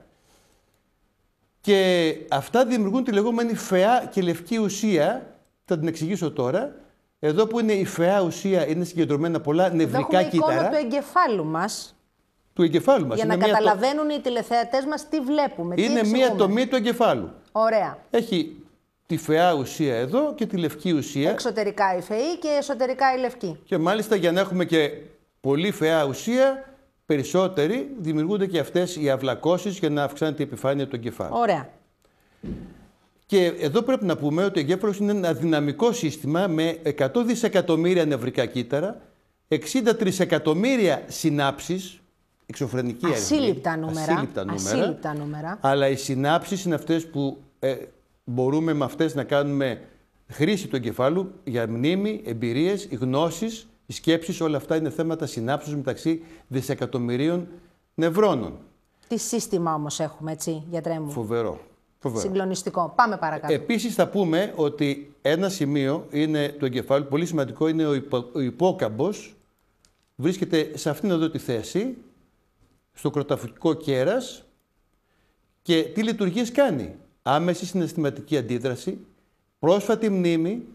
S4: Και αυτά δημιουργούν τη λεγόμενη φαιά και λευκή ουσία. Θα την εξηγήσω τώρα. Εδώ που είναι η φαιά ουσία είναι συγκεντρωμένα πολλά νευρικά
S1: Εδώ έχουμε
S4: κύτταρα.
S1: εικόνα του εγκεφάλου μας.
S4: Του εγκεφάλου μας.
S1: Για
S4: είναι
S1: να
S4: μια
S1: καταλαβαίνουν το... οι τηλεθεατές μας τι βλέπουμε.
S4: Είναι
S1: τι
S4: μία τομή του εγκεφάλου.
S1: Ωραία.
S4: Έχει τη φαιά ουσία εδώ και τη λευκή ουσία.
S1: Εξωτερικά η φαιή και εσωτερικά η λευκή.
S4: Και μάλιστα για να έχουμε και πολύ φαιά ουσία, περισσότεροι, δημιουργούνται και αυτές οι αυλακώσεις για να αυξάνεται η επιφάνεια του εγκεφάλου.
S1: Ωραία.
S4: Και εδώ πρέπει να πούμε ότι ο εγκέφαλος είναι ένα δυναμικό σύστημα με εκατό δισεκατομμύρια νευρικά κύτταρα, εξήντα τρισεκατομμύρια συνάψεις, εξωφρενική αριθμή.
S1: Ασύλληπτα νούμερα.
S4: Ασύλληπτα νούμερα.
S1: Ασύλληπτα νούμερα.
S4: Αλλά οι συνάψεις είναι αυτές που ε, μπορούμε με αυτές να κάνουμε χρήση του εγκεφάλου για μνήμη, εμπειρίες, γνώσεις, οι σκέψεις, όλα αυτά είναι θέματα συνάψεως μεταξύ δισεκατομμυρίων νευρώνων.
S1: Τι σύστημα όμως έχουμε, έτσι, γιατρέ μου.
S4: Φοβερό. Φοβερό.
S1: Συγκλονιστικό. Πάμε παρακάτω.
S4: Επίσης θα πούμε ότι ένα σημείο είναι του εγκεφάλου, πολύ σημαντικό, είναι ο, υπο, ο υπόκαμπος. Βρίσκεται σε αυτήν εδώ τη θέση, στο κροταφυτικό κέρας, και τι λειτουργίες κάνει. Άμεση συναισθηματική αντίδραση, πρόσφατη μνήμη,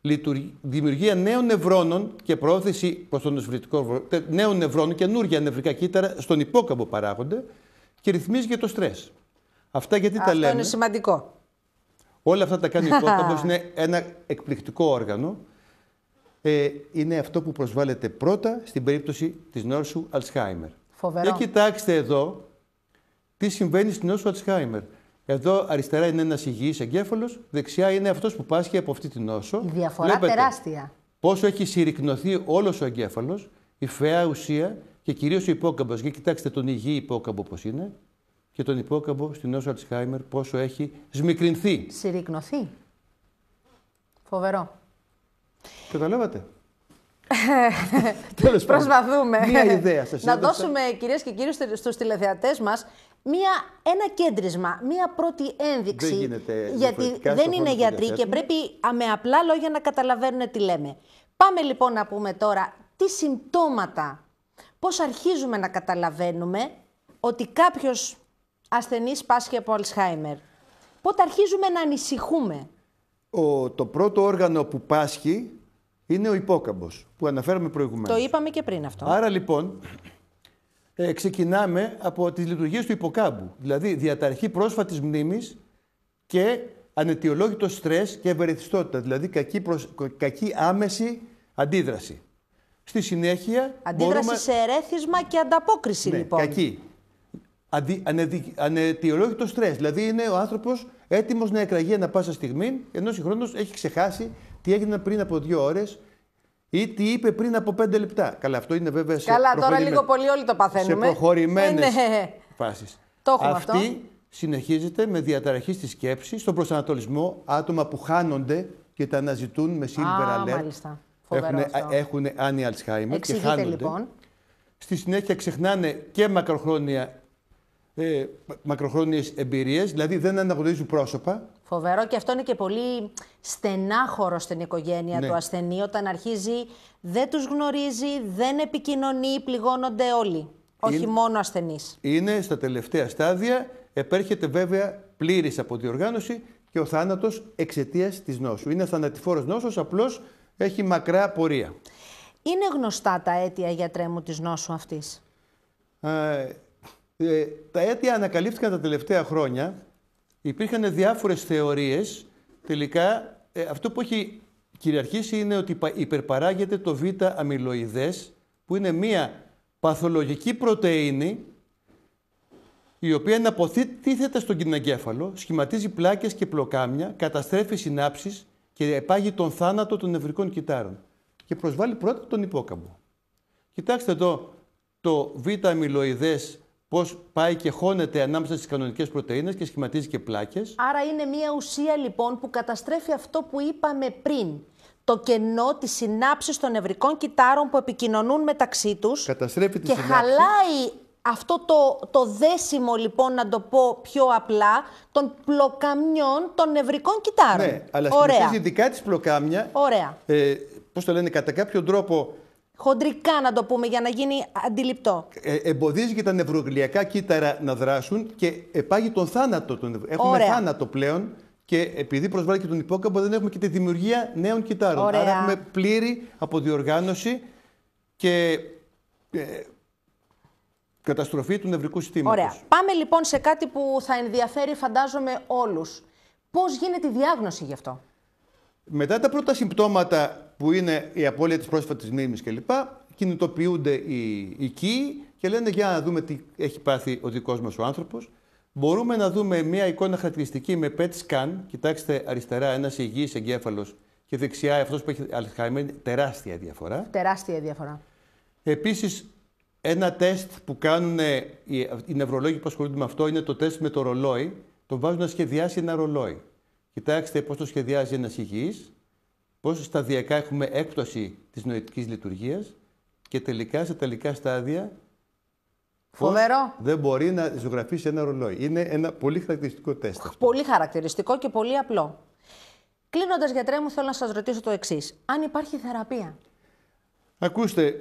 S4: δημιουργία νέων νευρώνων και προώθηση προς τον νοσηλευτικό νέων νευρώνων, καινούργια νευρικά κύτταρα στον υπόκαμπο παράγονται και ρυθμίζει και το στρες. Αυτά γιατί
S1: Αυτό
S4: τα λέμε.
S1: Αυτό είναι σημαντικό.
S4: Όλα αυτά τα κάνει ο υπόκαμπος, είναι ένα εκπληκτικό όργανο. Ε, είναι αυτό που προσβάλλεται πρώτα στην περίπτωση της νόσου Αλτσχάιμερ.
S1: Φοβερό.
S4: Και κοιτάξτε εδώ τι συμβαίνει στην νόσο Αλτσχάιμερ. Εδώ αριστερά είναι ένας υγιής εγκέφαλος, δεξιά είναι αυτός που πάσχει από αυτή την νόσο.
S1: Η διαφορά
S4: Βλέπετε
S1: τεράστια.
S4: Πόσο έχει συρρυκνωθεί όλος ο εγκέφαλος, η φαιά ουσία και κυρίως ο υπόκαμπος. Για κοιτάξτε τον υγιή υπόκαμπο πώς είναι και τον υπόκαμπο στην νόσο Αλτσχάιμερ πόσο έχει σμικρινθεί.
S1: Συρρυκνωθεί. Φοβερό.
S4: Καταλάβατε. Τέλος πάντων.
S1: Προσπαθούμε.
S4: Μία ιδέα σας
S1: να
S4: έδωσα.
S1: δώσουμε, κυρίες και κύριοι, στους τηλεθεατές μας μία, ένα κέντρισμα, μία πρώτη ένδειξη.
S4: Δεν γίνεται
S1: γιατί
S4: διαφορετικά
S1: δεν
S4: στον
S1: είναι
S4: χρόνο που
S1: γιατροί και
S4: διαθέτουμε.
S1: πρέπει α, με απλά λόγια να καταλαβαίνουν τι λέμε. Πάμε λοιπόν να πούμε τώρα τι συμπτώματα, πώς αρχίζουμε να καταλαβαίνουμε ότι κάποιος ασθενής πάσχει από Αλτσχάιμερ. Πότε αρχίζουμε να ανησυχούμε.
S4: Ο, το πρώτο όργανο που πάσχει είναι ο υπόκαμπος, που αναφέραμε προηγουμένως.
S1: Το είπαμε και πριν αυτό.
S4: Άρα λοιπόν, ε, ξεκινάμε από τις λειτουργίες του υποκάμπου. Δηλαδή, διαταραχή πρόσφατης μνήμης και αναιτιολόγητο στρες και ευερεθιστότητα. Δηλαδή, κακή, προσ... κακή άμεση αντίδραση. Στη συνέχεια...
S1: Αντίδραση
S4: μπορούμε...
S1: σε ερέθισμα και ανταπόκριση,
S4: ναι,
S1: λοιπόν.
S4: κακή. Αντι... Ανεδι... Αναιτιολόγητο στρες. Δηλαδή, είναι ο άνθρωπος έτοιμος να εκραγεί ανα πάσα στιγμή, ενώ συγχρόνως έχει ξεχάσει τι έγινε πριν από δύο ώρες ή τι είπε πριν από πέντε λεπτά. Καλά, αυτό είναι βέβαια σε
S1: Καλά, τώρα
S4: προχωρημέ...
S1: λίγο πολύ όλοι το παθαίνουμε.
S4: σε προχωρημένες
S1: ε, ναι.
S4: φάσεις.
S1: Το έχουμε
S4: Αυτή
S1: αυτό.
S4: συνεχίζεται με διαταραχή στη σκέψη, στον προσανατολισμό, άτομα που χάνονται και τα αναζητούν με silver
S1: Α,
S4: alert.
S1: μάλιστα. Φοβερό
S4: Έχουν,
S1: αυτό.
S4: έχουν άνοια Αλτσχάιμερ και
S1: Εξηγείτε
S4: χάνονται.
S1: λοιπόν.
S4: Στη συνέχεια ξεχνάνε και μακροχρόνια, ε, μακροχρόνιες εμπειρίες, δηλαδή δεν αναγνωρίζουν πρόσωπα.
S1: Φοβερό, και αυτό είναι και πολύ στενάχωρο στην οικογένεια
S4: Ναι.
S1: του ασθενή, όταν αρχίζει, δεν τους γνωρίζει, δεν επικοινωνεί, πληγώνονται όλοι. Όχι
S4: Είναι-
S1: μόνο ασθενείς.
S4: Είναι στα τελευταία στάδια, επέρχεται βέβαια πλήρης αποδιοργάνωση και ο θάνατος εξαιτίας της νόσου. Είναι θανατηφόρος νόσος, απλώς έχει μακρά πορεία.
S1: Είναι γνωστά τα αίτια, γιατρέ μου, της νόσου αυτής.
S4: Ε, ε, τα αίτια ανακαλύφθηκαν τα τελευταία χρόνια. Υπήρχαν διάφορες θεωρίες. Τελικά, ε, αυτό που έχει κυριαρχήσει είναι ότι πα- υπερπαράγεται το β-αμυλοειδές, που είναι μία παθολογική πρωτεΐνη, η οποία αναποθέτεται στον κοινεγκέφαλο, σχηματίζει πλάκες και πλοκάμια, καταστρέφει συνάψεις και επάγει τον θάνατο των νευρικών κυτάρων. Και προσβάλλει πρώτα τον υπόκαμπο. Κοιτάξτε εδώ το β-αμυλοειδές πώς πάει και χώνεται ανάμεσα στις κανονικές πρωτεΐνες και σχηματίζει και πλάκες.
S1: Άρα είναι μια ουσία λοιπόν που καταστρέφει αυτό που είπαμε πριν. Το κενό, τις συνάψεις των νευρικών κυτάρων που επικοινωνούν μεταξύ τους.
S4: Καταστρέφει τις
S1: και
S4: συνάψεις.
S1: χαλάει αυτό το, το δέσιμο, λοιπόν, να το πω πιο απλά, των πλοκαμιών των νευρικών κυτάρων.
S4: Ναι, αλλά
S1: Ωραία.
S4: σχηματίζει ειδικά τις πλοκάμια.
S1: Ωραία.
S4: Ε, πώς το λένε, κατά κάποιο τρόπο
S1: Χοντρικά να το πούμε για να γίνει αντιληπτό.
S4: ε, εμποδίζει και τα νευρογλιακά κύτταρα να δράσουν και επάγει τον θάνατο. Τον... Έχουμε
S1: Ωραία.
S4: θάνατο πλέον και επειδή προσβάλλει και τον υπόκαμπο δεν έχουμε και τη δημιουργία νέων κυτάρων.
S1: Ωραία.
S4: Άρα έχουμε πλήρη αποδιοργάνωση και ε, καταστροφή του νευρικού συστήματος.
S1: Ωραία. Πάμε λοιπόν σε κάτι που θα ενδιαφέρει, φαντάζομαι, όλους. Πώς γίνεται η διάγνωση γι' αυτό?
S4: Μετά τα πρώτα συμπτώματα που είναι η απώλεια της πρόσφατης μνήμης κλπ. Κινητοποιούνται οι οικοί και λένε για να δούμε τι έχει πάθει ο δικός μας ο άνθρωπος. Μπορούμε να δούμε μια εικόνα χαρακτηριστική με πετ σκαν. Κοιτάξτε αριστερά ένας υγιής εγκέφαλος και δεξιά αυτός που έχει Αλτσχάιμερ. Τεράστια διαφορά.
S1: Τεράστια διαφορά.
S4: Επίσης, ένα τεστ που κάνουν οι, οι νευρολόγοι που ασχολούνται με αυτό είναι το τεστ με το ρολόι. Τον βάζουν να σχεδιάσει ένα ρολόι. Κοιτάξτε πώς το σχεδιάζει ένας υγιής, πώς σταδιακά έχουμε έκπτωση της νοητικής λειτουργίας και τελικά σε τελικά στάδια πώς
S1: Φοβερό.
S4: δεν μπορεί να ζωγραφίσει ένα ρολόι. Είναι ένα πολύ χαρακτηριστικό τεστ αυτό.
S1: Πολύ χαρακτηριστικό και πολύ απλό. Κλείνοντας, γιατρέ μου, θέλω να σας ρωτήσω το εξής. Αν υπάρχει θεραπεία?
S4: Ακούστε,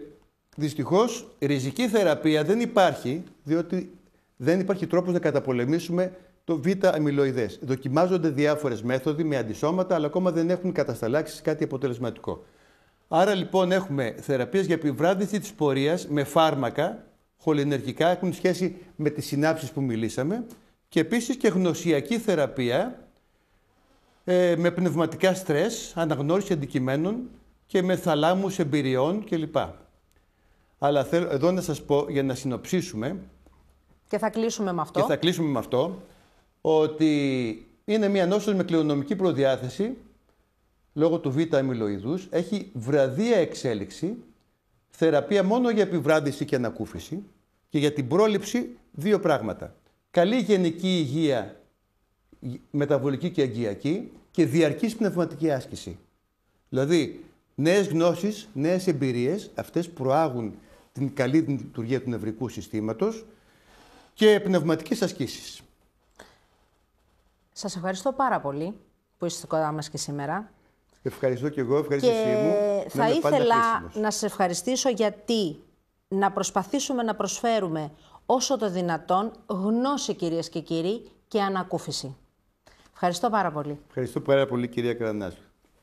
S4: δυστυχώς ριζική θεραπεία δεν υπάρχει, διότι δεν υπάρχει τρόπος να καταπολεμήσουμε το β-αμυλοειδές. Δοκιμάζονται διάφορες μέθοδοι με αντισώματα, αλλά ακόμα δεν έχουν κατασταλάξει σε κάτι αποτελεσματικό. Άρα λοιπόν έχουμε θεραπείες για επιβράδυνση της πορείας με φάρμακα, χολινεργικά, έχουν σχέση με τις συνάψεις που μιλήσαμε, και επίσης και γνωσιακή θεραπεία ε, με πνευματικά στρες, αναγνώριση αντικειμένων και με θαλάμους εμπειριών κλπ. Αλλά θέλω εδώ να σας πω, για να συνοψίσουμε,
S1: και θα κλείσουμε με αυτό,
S4: και θα κλείσουμε με αυτό, ότι είναι μια νόσος με κληρονομική προδιάθεση, λόγω του β-αμυλοειδούς, έχει βραδία εξέλιξη, θεραπεία μόνο για επιβράδυνση και ανακούφιση, και για την πρόληψη δύο πράγματα. Καλή γενική υγεία, μεταβολική και αγκιακή, και διαρκής πνευματική άσκηση. Δηλαδή, νέες γνώσεις, νέες εμπειρίες, αυτές προάγουν την καλή λειτουργία του νευρικού συστήματος, και πνευματικές ασκήσεις.
S1: Σας ευχαριστώ πάρα πολύ που είστε κοντά μας και σήμερα.
S4: Ευχαριστώ και εγώ, ευχαριστώ
S1: και
S4: μου.
S1: θα ήθελα να σας ευχαριστήσω, γιατί να προσπαθήσουμε να προσφέρουμε όσο το δυνατόν γνώση, κυρίες και κύριοι, και ανακούφιση. Ευχαριστώ πάρα πολύ.
S4: Ευχαριστώ πάρα πολύ, κυρία Καρανάζου.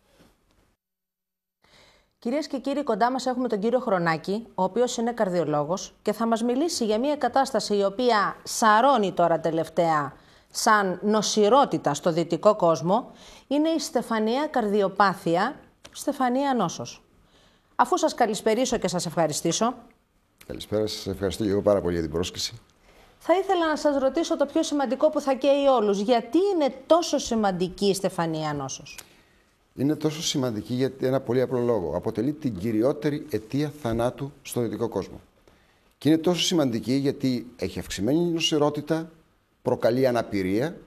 S1: Κυρίες και κύριοι, κοντά μας έχουμε τον κύριο Χρονάκη, ο οποίος είναι καρδιολόγος και θα μας μιλήσει για μια κατάσταση η οποία σαρώνει τώρα τελευταία σαν νοσηρότητα στο δυτικό κόσμο. Είναι η στεφανιαία καρδιοπάθεια, στεφανιαία νόσος. Αφού σας καλησπερίσω και σας ευχαριστήσω.
S5: Καλησπέρα, σας ευχαριστώ και εγώ πάρα πολύ για την πρόσκληση.
S1: Θα ήθελα να σας ρωτήσω το πιο σημαντικό που θα καίει όλους. Γιατί είναι τόσο σημαντική η στεφανιαία νόσος?
S5: Είναι τόσο σημαντική για ένα πολύ απλό λόγο. Αποτελεί την κυριότερη αιτία θανάτου στο δυτικό κόσμο. Και είναι τόσο σημαντική γιατί έχει αυξημένη νοσηρότητα, προκαλεί αναπηρία,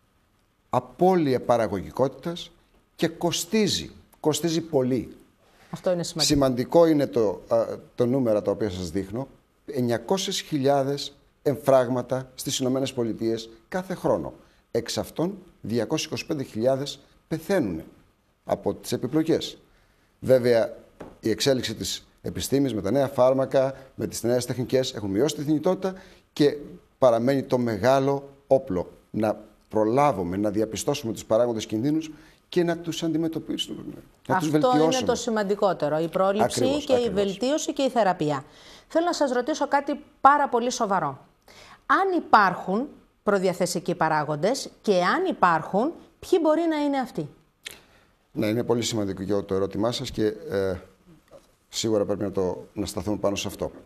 S5: απώλεια παραγωγικότητας και κοστίζει. Κοστίζει πολύ.
S1: Αυτό είναι σημαντικό.
S5: Σημαντικό είναι το, το νούμερα τα οποία σας δείχνω. εννιακόσιες χιλιάδες εμφράγματα στις Ηνωμένες Πολιτείες κάθε χρόνο. Εξ αυτών, διακόσιες είκοσι πέντε χιλιάδες πεθαίνουν από τις επιπλοκές. Βέβαια, η εξέλιξη της επιστήμης με τα νέα φάρμακα, με τις νέες τεχνικές έχουν μειώσει τη θνητότητα και παραμένει το μεγάλο όπλο να προλάβουμε, να διαπιστώσουμε τους παράγοντες κινδύνους και να τους αντιμετωπίσουμε, να τους βελτιώσουμε.
S1: Αυτό είναι το σημαντικότερο, η πρόληψη
S5: Ακριβώς,
S1: και
S5: ακριβώς.
S1: η βελτίωση και η θεραπεία. Θέλω να σας ρωτήσω κάτι πάρα πολύ σοβαρό. Αν υπάρχουν προδιαθεσικοί παράγοντες και αν υπάρχουν, ποιοι μπορεί να είναι αυτοί?
S5: Ναι, είναι πολύ σημαντικό και το ερώτημά σας και ε, σίγουρα πρέπει να, το, να σταθούμε πάνω σε αυτό.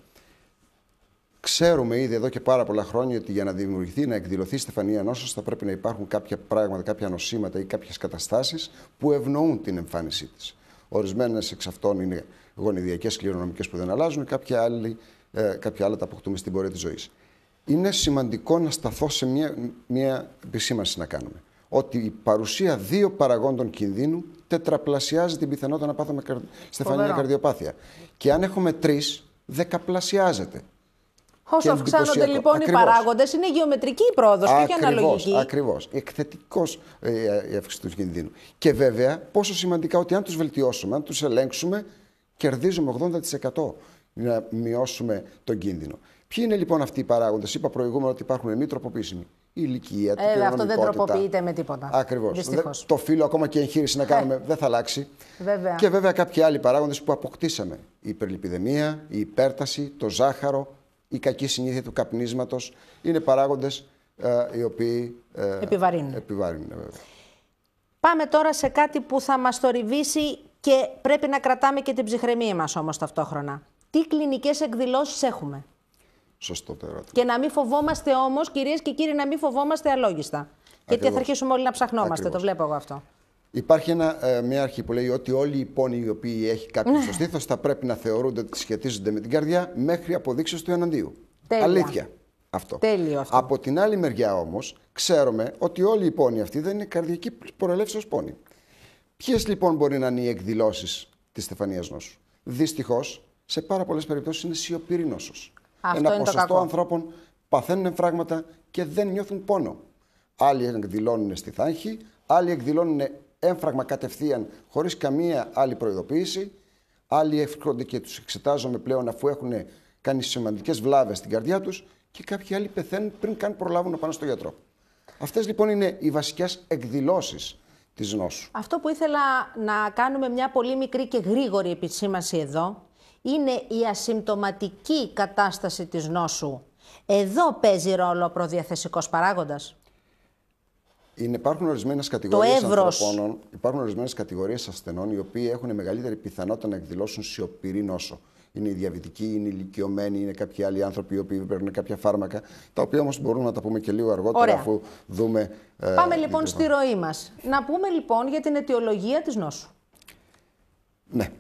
S5: Ξέρουμε ήδη εδώ και πάρα πολλά χρόνια ότι για να δημιουργηθεί, να εκδηλωθεί η στεφανιαία νόσος θα πρέπει να υπάρχουν κάποια πράγματα, κάποια νοσήματα ή κάποιες καταστάσεις που ευνοούν την εμφάνισή της. Ορισμένες εξ αυτών είναι γονιδιακές, κληρονομικές που δεν αλλάζουν, κάποια, άλλη, ε, κάποια άλλα τα αποκτούμε στην πορεία της ζωής. Είναι σημαντικό να σταθώ σε μια, μια επισήμανση να κάνουμε. Ότι η παρουσία δύο παραγόντων κινδύνου τετραπλασιάζει την πιθανότητα να πάθουμε καρ... στεφανιαία καρδιοπάθεια. Και αν έχουμε τρεις, δεκαπλασιάζεται.
S1: Όσο αυξάνονται λοιπόν ακριβώς οι παράγοντες, είναι γεωμετρική η πρόοδος και όχι αναλογική.
S5: Ακριβώς. Εκθετικός ε, η αύξηση του κινδύνου. Και βέβαια, πόσο σημαντικά ότι αν τους βελτιώσουμε, αν τους ελέγξουμε, κερδίζουμε ογδόντα τοις εκατό να μειώσουμε τον κίνδυνο. Ποιοι είναι λοιπόν αυτοί οι παράγοντες? Είπα προηγούμενα ότι υπάρχουν μη τροποποιήσιμοι. Η ηλικία, η
S1: ε, αυτό δεν τροποποιείται με τίποτα.
S5: Ακριβώς. Το φύλο, ακόμα και εγχείρηση να κάνουμε, δεν θα αλλάξει.
S1: Βέβαια.
S5: Και βέβαια κάποιοι άλλοι παράγοντες που αποκτήσαμε. Η υπερλιπιδεμία, η υπέρταση, το ζάχαρο, η κακή συνήθεια του καπνίσματος. Είναι παράγοντες ε, οι οποίοι ε,
S1: επιβαρύνουν.
S5: επιβαρύνουν βέβαια.
S1: Πάμε τώρα σε κάτι που θα μας θορυβήσει και πρέπει να κρατάμε και την ψυχραιμία μας όμως ταυτόχρονα. Τι κλινικές εκδηλώσεις έχουμε?
S5: Σωστό το ερώτημα.
S1: Και να μην φοβόμαστε όμως, κυρίες και κύριοι, να μην φοβόμαστε αλόγιστα. Ακριβώς. Γιατί θα αρχίσουμε όλοι να ψαχνόμαστε, Ακριβώς. Το βλέπω εγώ αυτό.
S5: Υπάρχει ένα, ε, μια αρχή που λέει ότι όλοι οι πόνοι οι οποίοι έχει κάποιο στο στήθος θα πρέπει να θεωρούνται ότι σχετίζονται με την καρδιά μέχρι αποδείξεις του εναντίου.
S1: Τέλεια.
S5: Αλήθεια. Αυτό.
S1: Τέλειο αυτό.
S5: Από την άλλη μεριά όμως, ξέρουμε ότι όλοι οι πόνοι αυτοί δεν είναι καρδιακοί προελεύσεως πόνοι. Ποιες λοιπόν μπορεί να είναι οι εκδηλώσεις της στεφανιαίας νόσου? Δυστυχώς, σε πάρα πολλές περιπτώσεις είναι σιωπηρή νόσος.
S1: Αυτό
S5: Ένα
S1: είναι
S5: ποσοστό
S1: το κακό.
S5: ανθρώπων παθαίνουν εμφράγματα και δεν νιώθουν πόνο. Άλλοι εκδηλώνουν στη θάχη, άλλοι εκδηλώνουν έμφραγμα κατευθείαν χωρίς καμία άλλη προειδοποίηση. Άλλοι έρχονται και τους εξετάζουμε πλέον αφού έχουν κάνει σημαντικές βλάβες στην καρδιά τους και κάποιοι άλλοι πεθαίνουν πριν καν προλάβουν να πάνε στο γιατρό. Αυτές λοιπόν είναι οι βασικές εκδηλώσεις της νόσου.
S1: Αυτό που ήθελα να κάνουμε μια πολύ μικρή και γρήγορη επισήμανση εδώ είναι η ασυμπτωματική κατάσταση της νόσου. Εδώ παίζει ρόλο ο προδιαθεσικός παράγοντας.
S5: Είναι, υπάρχουν ορισμένες κατηγορίες
S1: εύρος.
S5: ανθρώπων, υπάρχουν ορισμένες κατηγορίες ασθενών οι οποίοι έχουν μεγαλύτερη πιθανότητα να εκδηλώσουν σιωπηρή νόσο. Είναι οι διαβητικοί, είναι οι ηλικιωμένοι, είναι κάποιοι άλλοι άνθρωποι οι οποίοι παίρνουν κάποια φάρμακα, τα οποία όμως μπορούμε να τα πούμε και λίγο αργότερα. Ωραία. Αφού δούμε.
S1: Πάμε
S5: ε,
S1: λοιπόν στη ροή μας. Να πούμε λοιπόν για την αιτιολογία της νόσου.
S5: Ναι.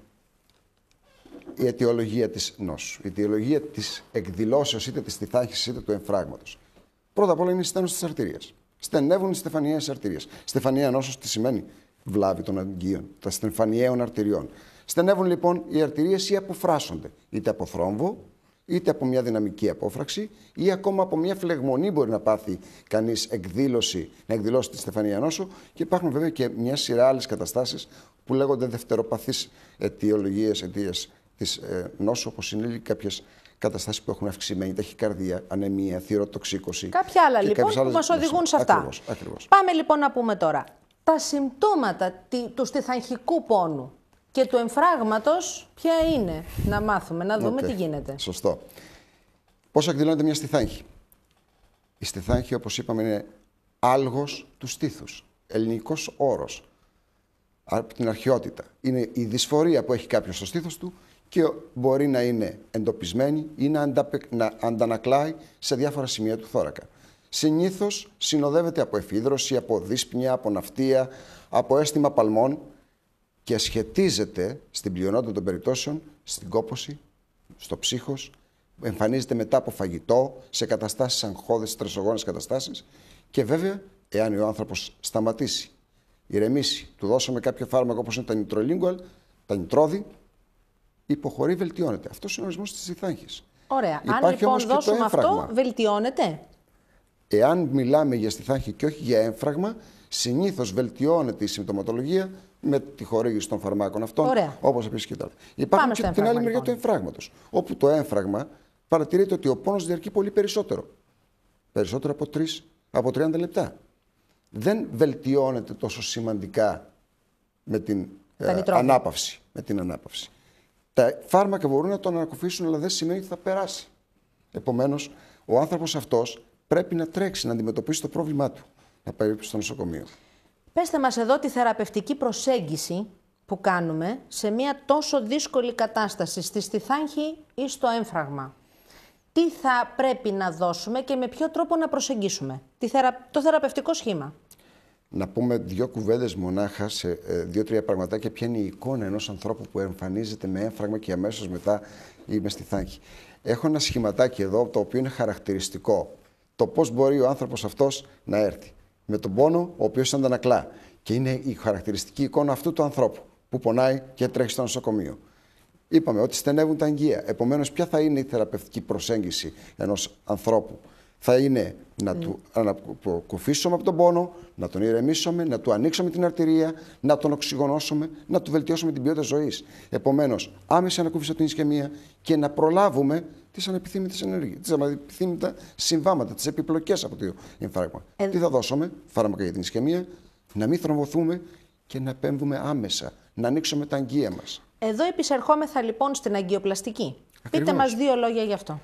S5: Η αιτιολογία της νόσου. Η αιτιολογία της εκδηλώσεως είτε της τυθάχησης είτε του εμφράγματος. Πρώτα απ' όλα είναι η στένωση της αρτηρίας. Στενεύουν οι στεφανιαίες αρτηρίες. Στεφανιαία νόσος τι σημαίνει? Βλάβη των αγγείων, των στεφανιαίων αρτηριών. Στενεύουν λοιπόν οι αρτηρίες ή αποφράσσονται, είτε από θρόμβο, είτε από μια δυναμική απόφραξη, ή ακόμα από μια φλεγμονή μπορεί να πάθει κανείς εκδήλωση, να εκδηλώσει τη στεφανιαία νόσο. Και υπάρχουν βέβαια και μια σειρά άλλες καταστάσεις που λέγονται δευτεροπαθείς αιτιολογίες, αιτίες της ε, νόσου, όπως είναι κάποιες καταστάσεις που έχουν αυξημένη ταχυκαρδία, ανεμία, θυροτοξίκωση.
S1: Κάποια άλλα λοιπόν που μας οδηγούν σε αυτά.
S5: Ακριβώς, ακριβώς.
S1: Πάμε λοιπόν να πούμε τώρα τα συμπτώματα του στιθαγχικού πόνου και του εμφράγματος ποια είναι, να μάθουμε, να δούμε okay. τι γίνεται.
S5: Σωστό. Πώς εκδηλώνεται μια στιθάγχη? Η στιθάγχη, όπως είπαμε, είναι άλγος του στήθους. Ελληνικός όρος. Από την αρχαιότητα. Είναι η δυσφορία που έχει κάποιος στο στήθος του και μπορεί να είναι εντοπισμένη ή να, ανταπε... να αντανακλάει σε διάφορα σημεία του θώρακα. Συνήθως συνοδεύεται από εφίδρωση, από δύσπνοια, από ναυτία, από αίσθημα παλμών και σχετίζεται στην πλειονότητα των περιπτώσεων στην κόπωση, στο ψύχος, εμφανίζεται μετά από φαγητό, σε καταστάσεις αγχώδες, στρεσογόνες καταστάσεις και βέβαια, εάν ο άνθρωπος σταματήσει, ηρεμήσει, του δώσαμε κάποιο φάρμακο όπως είναι τα νιτρολίνγκουαλ, τα νιτρόδι, υποχωρεί, βελτιώνεται. Αυτός είναι ο ορισμός της στιθάγχης.
S1: Ωραία.
S5: Υπάρχει
S1: αν λοιπόν
S5: όμως
S1: δώσουμε
S5: και το έμφραγμα.
S1: αυτό, βελτιώνεται.
S5: Εάν μιλάμε για στιθάγχη και όχι για έμφραγμα, συνήθως βελτιώνεται η συμπτωματολογία με τη χορήγηση των φαρμάκων αυτών, όπως επίσης και τα άλλα. Υπάρχουν και την άλλη μεριά του εμφράγματος, όπου το έμφραγμα παρατηρείται ότι ο πόνος διαρκεί πολύ περισσότερο. Περισσότερο από, τρεις, από τριάντα λεπτά. Δεν βελτιώνεται τόσο σημαντικά με την ε, ανάπαυση, με την ανάπαυση. Τα φάρμακα μπορούν να τον ανακουφίσουν, αλλά δεν σημαίνει ότι θα περάσει. Επομένως, ο άνθρωπος αυτός πρέπει να τρέξει, να αντιμετωπίσει το πρόβλημά του, να πάει στο νοσοκομείο.
S1: Πέστε μας εδώ τη θεραπευτική προσέγγιση που κάνουμε σε μια τόσο δύσκολη κατάσταση, στη στιθάγχη ή στο έμφραγμα. Τι θα πρέπει να δώσουμε και με ποιο τρόπο να προσεγγίσουμε τη θερα... το θεραπευτικό σχήμα.
S5: Να πούμε δύο κουβέντες μονάχα σε ε, δύο-τρία πραγματάκια. Ποια είναι η εικόνα ενός ανθρώπου που εμφανίζεται με έμφραγμα και αμέσως μετά ή με στιθάγχη. Έχω ένα σχηματάκι εδώ το οποίο είναι χαρακτηριστικό. Το πώς μπορεί ο άνθρωπος αυτός να έρθει. Με τον πόνο, ο οποίος αντανακλά. Και είναι η χαρακτηριστική εικόνα αυτού του ανθρώπου που πονάει και τρέχει στο νοσοκομείο. Είπαμε ότι στενεύουν τα αγγεία. Επομένως, ποια θα είναι η θεραπευτική προσέγγιση ενός ανθρώπου? Θα είναι να mm. του ανακουφίσουμε από τον πόνο, να τον ηρεμήσουμε, να του ανοίξουμε την αρτηρία, να τον οξυγονώσουμε, να του βελτιώσουμε την ποιότητα ζωής. Επομένως, άμεση ανακούφιση από την ισκαιμία και να προλάβουμε τις ανεπιθύμητες ενέργειες, τις ανεπιθύμητα συμβάματα, τις επιπλοκές από το εμφράγμα. Ε... Τι θα δώσουμε? Φάρμακα για την ισκαιμία, να μην θρομβωθούμε και να επέμβουμε άμεσα, να ανοίξουμε τα αγγεία μας.
S1: Εδώ επισερχόμεθα λοιπόν στην αγκιοπλαστική. Ακριβώς. Πείτε μας δύο λόγια γι' αυτό.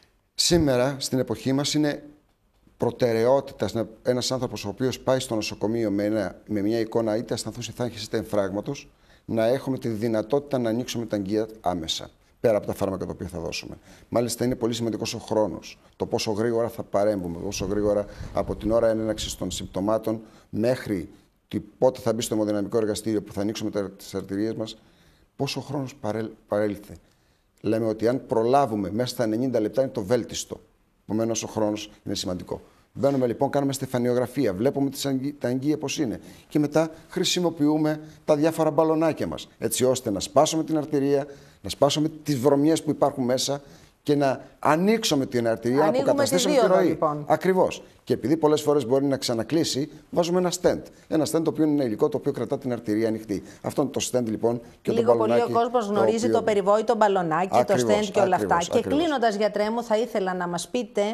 S5: Σήμερα, στην εποχή μας, είναι προτεραιότητα ένας άνθρωπος ο οποίος πάει στο νοσοκομείο με, ένα, με μια εικόνα είτε ασθενούς στιθάγχης είτε εμφράγματος, να έχουμε τη δυνατότητα να ανοίξουμε τα αγγεία άμεσα, πέρα από τα φάρμακα τα οποία θα δώσουμε. Μάλιστα, είναι πολύ σημαντικός ο χρόνος. Το πόσο γρήγορα θα παρέμβουμε, πόσο γρήγορα από την ώρα έναρξης των συμπτωμάτων μέχρι πότε θα μπει στο αιμοδυναμικό εργαστήριο που θα ανοίξουμε τις αρτηρίες μας, πόσο χρόνος παρέλθε. Λέμε ότι αν προλάβουμε μέσα στα ενενήντα λεπτά είναι το βέλτιστο. Επομένως, ο χρόνος είναι σημαντικό. Μπαίνουμε λοιπόν, κάνουμε στεφανιογραφία, βλέπουμε τις αγγεί, τα αγγεία πώς είναι και μετά χρησιμοποιούμε τα διάφορα μπαλονάκια μας, έτσι ώστε να σπάσουμε την αρτηρία, να σπάσουμε τις βρωμιές που υπάρχουν μέσα και να ανοίξουμε την αρτηρία, να αποκαταστήσουμε τη ροή.
S1: Λοιπόν.
S5: Ακριβώς. Και επειδή πολλές φορές μπορεί να ξανακλείσει, βάζουμε ένα στέντ. Ένα στέντ το οποίο είναι ένα υλικό το οποίο κρατά την αρτηρία ανοιχτή. Αυτό είναι το στέντ λοιπόν και
S1: Λίγο
S5: το μπαλονάκι.
S1: Λίγο πολύ ο κόσμος γνωρίζει το, οποίο... το περιβόητο μπαλονάκι, ακριβώς, το στέντ και όλα
S5: ακριβώς,
S1: αυτά.
S5: ακριβώς.
S1: Και κλείνοντας, γιατρέ μου, θα ήθελα να μας πείτε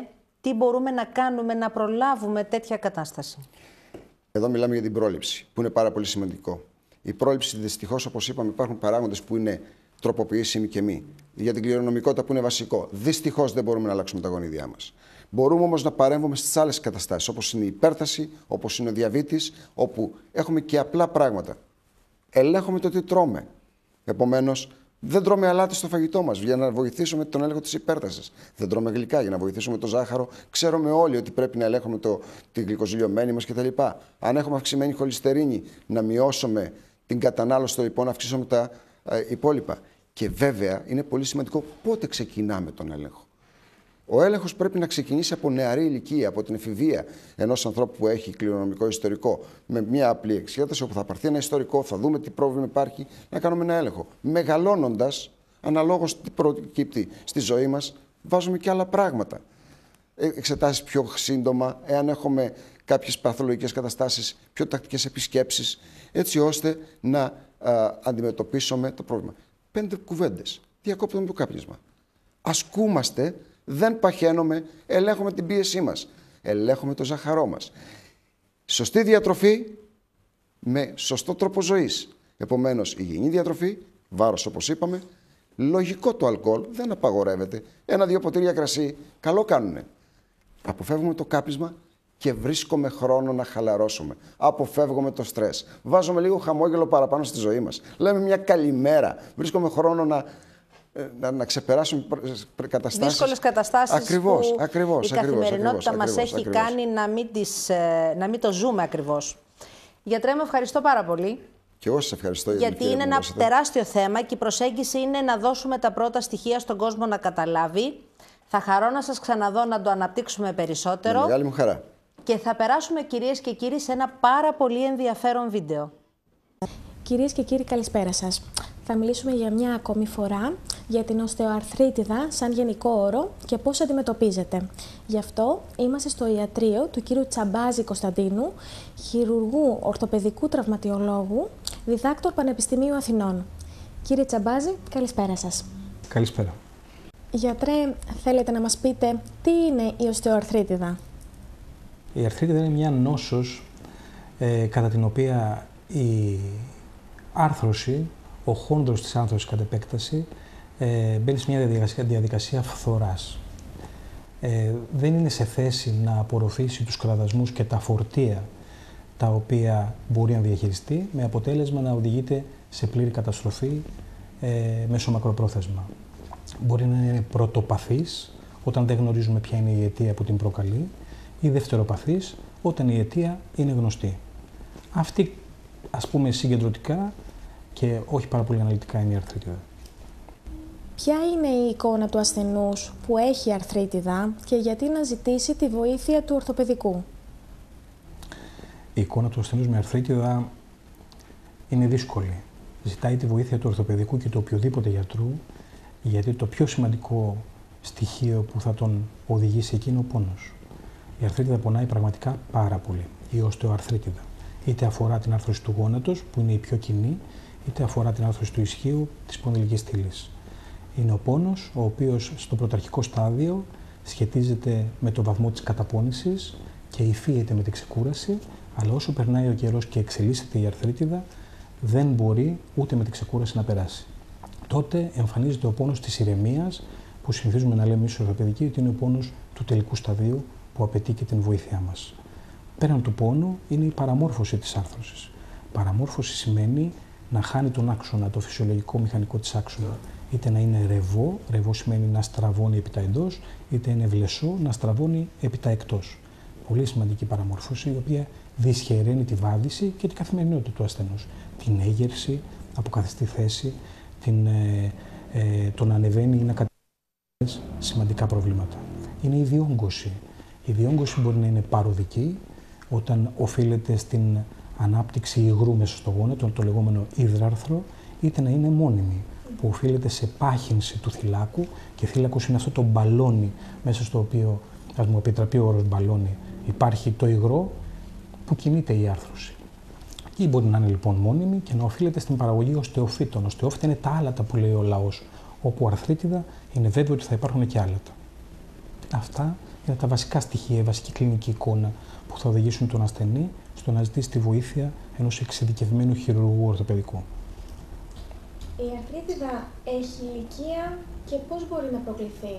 S1: τι μπορούμε να κάνουμε να προλάβουμε τέτοια κατάσταση?
S5: Εδώ μιλάμε για την πρόληψη, που είναι πάρα πολύ σημαντικό. Η πρόληψη, δυστυχώς, όπως είπαμε, υπάρχουν παράγοντες που είναι τροποποιήσιμοι και μη. Για την κληρονομικότητα, που είναι βασικό. Δυστυχώς δεν μπορούμε να αλλάξουμε τα γονίδια μας. Μπορούμε όμως να παρέμβουμε στις άλλες καταστάσεις, όπως είναι η υπέρταση, όπως είναι ο διαβήτης, όπου έχουμε και απλά πράγματα. Ελέγχουμε το τι τρώμε. Επομένως, δεν τρώμε αλάτι στο φαγητό μας για να βοηθήσουμε τον έλεγχο της υπέρτασης. Δεν τρώμε γλυκά για να βοηθήσουμε το ζάχαρο. Ξέρουμε όλοι ότι πρέπει να ελέγχουμε το, την γλυκοζηλιωμένη μας κτλ. Αν έχουμε αυξημένη χολυστερίνη, να μειώσουμε την κατανάλωση των λιπών, να αυξήσουμε τα ε, υπόλοιπα. Και βέβαια είναι πολύ σημαντικό πότε ξεκινάμε τον έλεγχο. Ο έλεγχος πρέπει να ξεκινήσει από νεαρή ηλικία, από την εφηβεία ενός ανθρώπου που έχει κληρονομικό ιστορικό, με μια απλή εξέταση όπου θα πάρθει ένα ιστορικό, θα δούμε τι πρόβλημα υπάρχει, να κάνουμε ένα έλεγχο. Μεγαλώνοντας, αναλόγως τι προκύπτει στη ζωή μας, βάζουμε και άλλα πράγματα. Εξετάσεις πιο σύντομα, εάν έχουμε κάποιες παθολογικές καταστάσεις, πιο τακτικές επισκέψεις, έτσι ώστε να α, αντιμετωπίσουμε το πρόβλημα. Πέντε κουβέντες. Διακόπτουμε το κάπνισμα. Ασκούμαστε. Δεν παχαίνουμε, ελέγχουμε την πίεσή μας, ελέγχουμε το ζάχαρό μας. Σωστή διατροφή με σωστό τρόπο ζωής. Επομένως, υγιεινή διατροφή, βάρος όπως είπαμε, λογικό το αλκοόλ, δεν απαγορεύεται. Ένα-δύο ποτήρια κρασί, καλό κάνουνε. Αποφεύγουμε το κάπνισμα και βρίσκουμε χρόνο να χαλαρώσουμε. Αποφεύγουμε το στρες. Βάζουμε λίγο χαμόγελο παραπάνω στη ζωή μας. Λέμε μια καλημέρα. Βρίσκουμε χρόνο να... Να, να ξεπεράσουμε καταστάσεις.
S1: Δύσκολες καταστάσεις
S5: ακριβώς,
S1: που
S5: ακριβώς,
S1: η καθημερινότητα
S5: ακριβώς,
S1: μας
S5: ακριβώς,
S1: έχει
S5: ακριβώς.
S1: κάνει να μην, τις, να μην το ζούμε ακριβώς. Γιατρέ, με ευχαριστώ πάρα πολύ.
S5: Και εγώ σας ευχαριστώ.
S1: Γιατί είναι ένα τεράστιο θέμα και η προσέγγιση είναι να δώσουμε τα πρώτα στοιχεία στον κόσμο να καταλάβει. Θα χαρώ να σας ξαναδώ να το αναπτύξουμε περισσότερο.
S5: Με μεγάλη μου χαρά.
S1: Και θα περάσουμε, κυρίες και κύριοι, σε ένα πάρα πολύ ενδιαφέρον βίντεο.
S6: Κυρίες και κύριοι, καλησπέρα σας. Θα μιλήσουμε για μια ακόμη φορά για την οστεοαρθρίτιδα σαν γενικό όρο και πώς αντιμετωπίζεται. Γι' αυτό είμαστε στο ιατρείο του κύριου Τσαμπάζη Κωνσταντίνου, χειρουργού ορθοπαιδικού τραυματιολόγου, διδάκτορ Πανεπιστημίου Αθηνών. Κύριε Τσαμπάζη, καλησπέρα σας.
S7: Καλησπέρα.
S6: Γιατρέ, θέλετε να μας πείτε τι είναι η οστεοαρθρίτιδα?
S7: Η αρθρίτιδα είναι μια νόσος ε, κατά την οποία η άρθρωση, ο χόνδρος της άρθρωσης κατ' επέκταση, ε, μπαίνει σε μια διαδικασία, διαδικασία φθοράς. Ε, δεν είναι σε θέση να απορροφήσει τους κραδασμούς και τα φορτία τα οποία μπορεί να διαχειριστεί, με αποτέλεσμα να οδηγείται σε πλήρη καταστροφή ε, μέσω μακροπρόθεσμα. Μπορεί να είναι πρωτοπαθής, όταν δεν γνωρίζουμε ποια είναι η αιτία που την προκαλεί, ή δευτεροπαθής, όταν η αιτία είναι γνωστή. Αυτή, ας πούμε, συγκεντρωτικά και όχι πάρα πολύ αναλυτικά είναι η αρθρίτιδα.
S6: Ποια είναι η εικόνα του ασθενούς που έχει αρθρίτιδα και γιατί να ζητήσει τη βοήθεια του ορθοπαιδικού?
S7: Η εικόνα του ασθενούς με αρθρίτιδα είναι δύσκολη. Ζητάει τη βοήθεια του ορθοπαιδικού και του οποιοδήποτε γιατρού, γιατί το πιο σημαντικό στοιχείο που θα τον οδηγήσει εκεί είναι ο πόνος. Η αρθρίτιδα πονάει πραγματικά πάρα πολύ, η οστεοαρθρίτιδα. Είτε αφορά την άρθρωση του γόνατος, που είναι η πιο κοινή, είτε αφορά την άρθρωση του ισχύου της σπονδυλικής στήλης. Είναι ο πόνος, ο οποίος στο πρωταρχικό στάδιο σχετίζεται με το βαθμό της καταπώνησης και υφίεται με την ξεκούραση, αλλά όσο περνάει ο καιρός και εξελίσσεται η αρθρίτιδα, δεν μπορεί ούτε με την ξεκούραση να περάσει. Τότε εμφανίζεται ο πόνος της ηρεμίας, που συνηθίζουμε να λέμε εμείς στους ορθοπαιδικοί ότι είναι ο πόνος του τελικού σταδίου που απαιτεί και την βοήθειά μας. Πέραν του πόνου είναι η παραμόρφωση της άρθρωσης. Παραμόρφωση σημαίνει να χάνει τον άξονα, το φυσιολογικό μηχανικό της άξονα. Είτε να είναι ρευό, ρευό σημαίνει να στραβώνει επί τα εντός, είτε είναι βλεσό, να στραβώνει επί τα εκτός. Πολύ σημαντική παραμόρφωση, η οποία δυσχεραίνει τη βάδιση και την καθημερινότητα του ασθενούς. Την έγερση, αποκαθιστή θέση, την, ε, ε, το να ανεβαίνει ή να κατεβαίνει σημαντικά προβλήματα. Είναι η διόγκωση. Η διόγκωση μπορεί να είναι παροδική, όταν οφείλεται στην ανάπτυξη υγρού μέσα στο γόνατο, το λεγόμενο υδράρθρο, είτε να είναι μόνιμη, που οφείλεται σε πάχυνση του θυλάκου, και θύλακος είναι αυτό το μπαλόνι μέσα στο οποίο, ας μου επιτραπεί ο όρος μπαλόνι, υπάρχει το υγρό που κινείται η άρθρωση. Ή μπορεί να είναι λοιπόν μόνιμη και να οφείλεται στην παραγωγή οστεοφύτων. Οστεόφυτα είναι τα άλατα που λέει ο λαός, όπου αρθρίτιδα είναι βέβαιο ότι θα υπάρχουν και άλατα. Αυτά είναι τα βασικά στοιχεία, η βασική κλινική εικόνα που θα οδηγήσουν τον ασθενή στο να ζητήσει τη βοήθεια ενός εξειδικευμένου χειρουργού ορθοπαιδικού.
S6: Η αρθρίτιδα έχει ηλικία και πώς μπορεί να προκληθεί?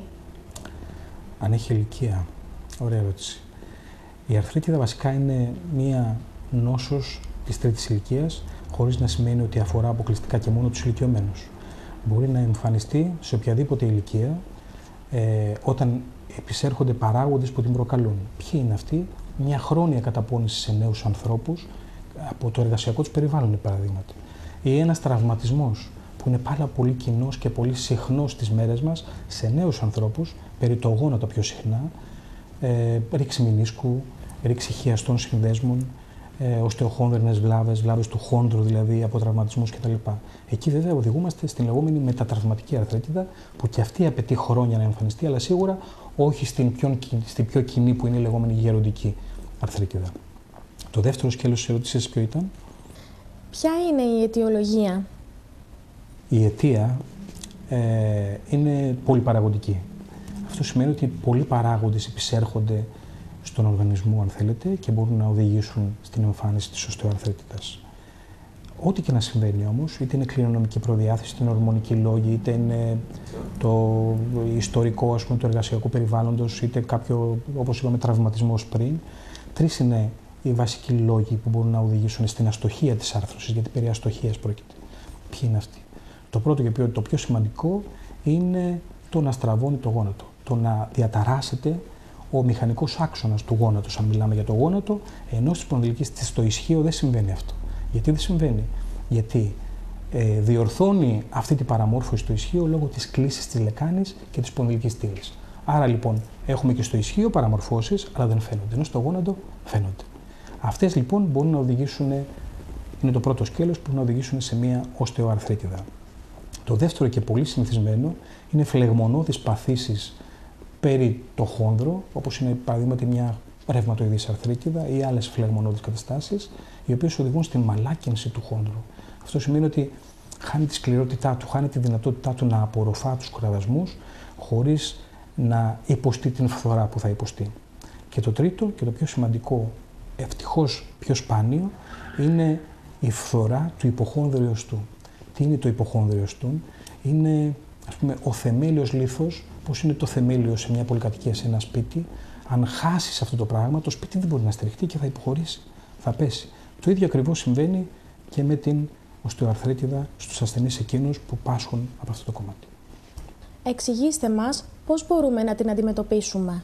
S7: Αν έχει ηλικία, ωραία ερώτηση. Η αρθρίτιδα βασικά είναι μία νόσος της τρίτης ηλικίας, χωρίς να σημαίνει ότι αφορά αποκλειστικά και μόνο τους ηλικιωμένους. Μπορεί να εμφανιστεί σε οποιαδήποτε ηλικία, ε, όταν επισέρχονται παράγοντες που την προκαλούν. Ποιοι είναι αυτοί? Μια χρόνια καταπώνηση σε νέους ανθρώπους από το εργασιακό τους περιβάλλον, παραδείγματι. Ή ένας τραυματισμός που είναι πάρα πολύ κοινός και πολύ συχνός στις μέρες μας σε νέους ανθρώπους, περί το γόνατο πιο συχνά, ε, ρήξη μηνίσκου, ρήξη χιαστών συνδέσμων, ε, οστεοχόνδρενες βλάβες, βλάβες του χόνδρου δηλαδή από τραυματισμούς κτλ. Εκεί βέβαια οδηγούμαστε στην λεγόμενη μετατραυματική αρθρίτιδα, που και αυτή απαιτεί χρόνια να εμφανιστεί, αλλά σίγουρα όχι στην πιο, στην πιο κοινή που είναι η λεγόμενη γεροντική αρθρίτιδα. Το δεύτερο σκέλος της ερώτησης ποιο ήταν?
S6: Ποια είναι η αιτιολογία?
S7: Η αιτία ε, είναι πολυπαραγωγική. Αυτό σημαίνει ότι πολλοί παράγοντες επισέρχονται στον οργανισμό, αν θέλετε, και μπορούν να οδηγήσουν στην εμφάνιση της οστεοαρθρίτιδας. Ό,τι και να συμβαίνει όμως, είτε είναι κληρονομική προδιάθεση, είτε είναι ορμονικοί λόγοι, είτε είναι το ιστορικό, ας πούμε, του εργασιακού περιβάλλοντος, είτε κάποιο, όπως είπαμε, τραυματισμός πριν, τρεις είναι οι βασικοί λόγοι που μπορούν να οδηγήσουν στην αστοχία της άρθρωσης, γιατί περί αστοχίας πρόκειται. Ποιοι είναι αυτοί? Το πρώτο και το πιο σημαντικό είναι το να στραβώνει το γόνατο, το να διαταράσσεται ο μηχανικός άξονας του γόνατος, αν μιλάμε για το γόνατο, ενώ στη σπονδυλική στο ισχύο δεν συμβαίνει αυτό. Γιατί δεν συμβαίνει? Γιατί ε, διορθώνει αυτή την παραμόρφωση στο ισχύο λόγω της κλίσης της λεκάνης και της σπονδυλικής στήλης. Άρα λοιπόν έχουμε και στο ισχύο παραμορφώσεις, αλλά δεν φαίνονται, ενώ στο γόνατο φαίνονται. Αυτές λοιπόν μπορούν να οδηγήσουν, είναι το πρώτο σκέλος που μπορούν να οδηγήσουν σε μια οστεοαρθρίτιδα. Το δεύτερο και πολύ συνηθισμένο είναι φλεγμονώδεις παθήσεις περί το χόνδρο, όπως είναι παραδείγματι μια ρευματοειδής αρθρίτιδα ή άλλες φλεγμονώδεις καταστάσεις, οι οποίες οδηγούν στην μαλάκινση του χόνδρου. Αυτό σημαίνει ότι χάνει τη σκληρότητά του, χάνει τη δυνατότητά του να απορροφά τους κραδασμούς, χωρίς να υποστεί την φθορά που θα υποστεί. Και το τρίτο και το πιο σημαντικό, ευτυχώς πιο σπάνιο, είναι η φθορά του υποχόνδριου οστού. Τι είναι το υποχόνδριο οστού? Είναι, ας πούμε, ο θεμέλιος λίθος, πώς είναι το θεμέλιο σε μια πολυκατοικία, σε ένα σπίτι. Αν χάσεις αυτό το πράγμα, το σπίτι δεν μπορεί να στηριχτεί και θα υποχωρήσει, θα πέσει. Το ίδιο ακριβώς συμβαίνει και με την οστεοαρθρίτιδα στους ασθενείς εκείνους που πάσχουν από αυτό το κομμάτι.
S6: Εξηγήστε μας πώς μπορούμε να την αντιμετωπίσουμε.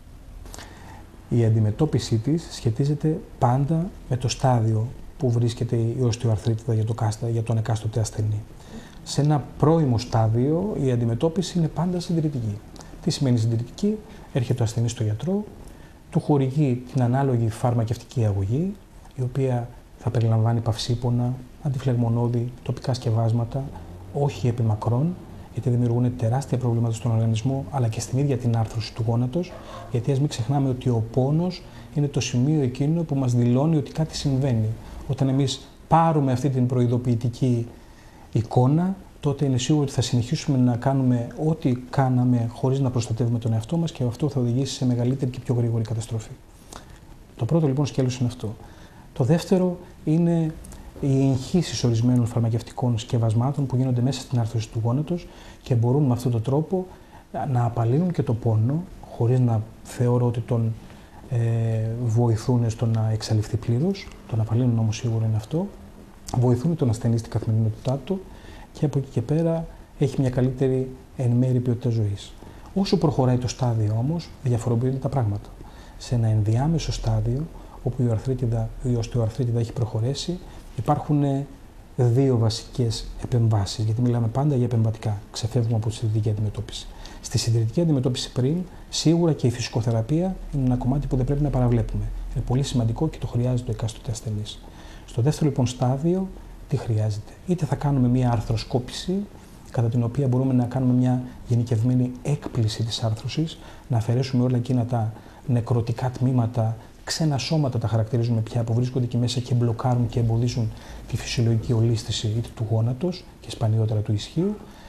S7: Η αντιμετώπιση της σχετίζεται πάντα με το στάδιο που βρίσκεται η οστεοαρθρίτιδα για, το κάστα, για τον εκάστοτε ασθενή. Σε ένα πρώιμο στάδιο η αντιμετώπιση είναι πάντα συντηρητική. Τι σημαίνει συντηρητική? Έρχεται ο ασθενής στο γιατρό, του χορηγεί την ανάλογη φαρμακευτική αγωγή, η οποία θα περιλαμβάνει παυσίπονα, αντιφλεγμονώδη, τοπικά σκευάσματα, όχι επιμακρών, γιατί δημιουργούν τεράστια προβλήματα στον οργανισμό, αλλά και στην ίδια την άρθρωση του γόνατος, γιατί ας μην ξεχνάμε ότι ο πόνος είναι το σημείο εκείνο που μας δηλώνει ότι κάτι συμβαίνει. Όταν εμείς πάρουμε αυτή την προειδοποιητική εικόνα, τότε είναι σίγουρο ότι θα συνεχίσουμε να κάνουμε ό,τι κάναμε χωρίς να προστατεύουμε τον εαυτό μας και αυτό θα οδηγήσει σε μεγαλύτερη και πιο γρήγορη καταστροφή. Το πρώτο λοιπόν σκέλος είναι αυτό. Το δεύτερο είναι οι εγχύσεις ορισμένων φαρμακευτικών σκευασμάτων που γίνονται μέσα στην άρθρωση του γόνατος και μπορούν με αυτόν τον τρόπο να απαλύνουν και το πόνο, χωρίς να θεωρώ ότι τον ε, βοηθούν στο να εξαλειφθεί πλήρως. Το να απαλύνουν όμως σίγουρα είναι αυτό. Βοηθούν τον ασθενή στην καθημερινότητά του και από εκεί και πέρα έχει μια καλύτερη εν μέρει ποιότητα ζωής. Όσο προχωράει το στάδιο όμως, διαφοροποιούνται τα πράγματα. Σε ένα ενδιάμεσο στάδιο, όπου η, αρθρίτιδα, η οστεοαρθρίτιδα έχει προχωρήσει, υπάρχουν δύο βασικές επεμβάσεις, γιατί μιλάμε πάντα για επεμβατικά. Ξεφεύγουμε από τη συντηρητική αντιμετώπιση. Στη συντηρητική αντιμετώπιση πριν, σίγουρα και η φυσικοθεραπεία είναι ένα κομμάτι που δεν πρέπει να παραβλέπουμε. Είναι πολύ σημαντικό και το χρειάζεται ο εκάστοτε ασθενής. Στο δεύτερο λοιπόν στάδιο, τι χρειάζεται? Είτε θα κάνουμε μια αρθροσκόπηση, κατά την οποία μπορούμε να κάνουμε μια γενικευμένη έκπληση της άρθρωσης, να αφαιρέσουμε όλα εκείνα τα νεκρωτικά τμήματα, ξένα σώματα τα χαρακτηρίζουμε πια, που βρίσκονται εκεί μέσα και μπλοκάρουν και εμποδίζουν τη φυσιολογική ολίσθηση είτε του γόνατος και σπανιότερα του ισχύου,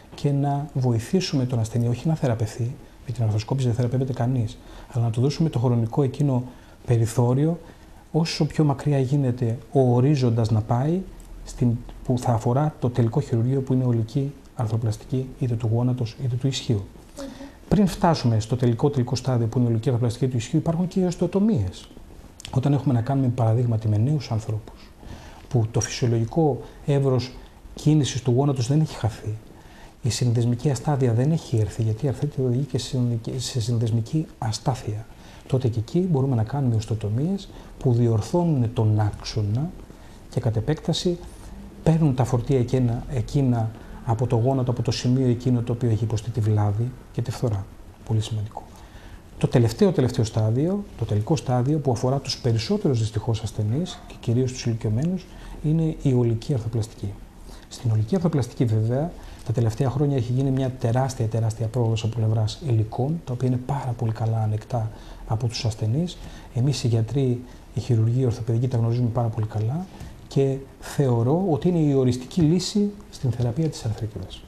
S7: και να βοηθήσουμε τον ασθενή, όχι να θεραπευθεί, με την αρθροσκόπηση δεν θεραπεύεται κανείς, αλλά να του δώσουμε το χρονικό εκείνο περιθώριο, όσο πιο μακριά γίνεται ο ορίζοντας να πάει, στην, που θα αφορά το τελικό χειρουργείο που είναι ολική αρθροπλαστική είτε του γόνατος είτε του ισχύου. Okay. Πριν φτάσουμε στο τελικό τελικό στάδιο που είναι η ολική αρθροπλαστική του ισχύου, υπάρχουν και οι οστεοτομίες. Όταν έχουμε να κάνουμε παραδείγματι με νέους ανθρώπους, που το φυσιολογικό εύρος κίνησης του γόνατος δεν έχει χαθεί, η συνδεσμική αστάθεια δεν έχει έρθει, γιατί η αρθρίτιδα οδηγεί και σε συνδεσμική αστάθεια. Τότε και εκεί μπορούμε να κάνουμε οστεοτομίες που διορθώνουν τον άξονα και κατ' επέκταση παίρνουν τα φορτία εκείνα, εκείνα από το γόνατο, από το σημείο εκείνο το οποίο έχει υποστεί τη βλάβη και τη φθορά. Πολύ σημαντικό. Το τελευταίο τελευταίο στάδιο, το τελικό στάδιο που αφορά τους περισσότερους δυστυχώς ασθενείς και κυρίως τους ηλικιωμένους, είναι η ολική αρθροπλαστική. Στην ολική αρθροπλαστική βέβαια, τα τελευταία χρόνια έχει γίνει μια τεράστια τεράστια πρόοδος από πλευράς υλικών, τα οποία είναι πάρα πολύ καλά ανεκτά από τους ασθενείς. Εμείς οι γιατροί, οι χειρουργοί, οι ορθοπαιδικοί τα γνωρίζουμε πάρα πολύ καλά και θεωρώ ότι είναι η οριστική λύση στην θεραπεία της αρθρίτιδας.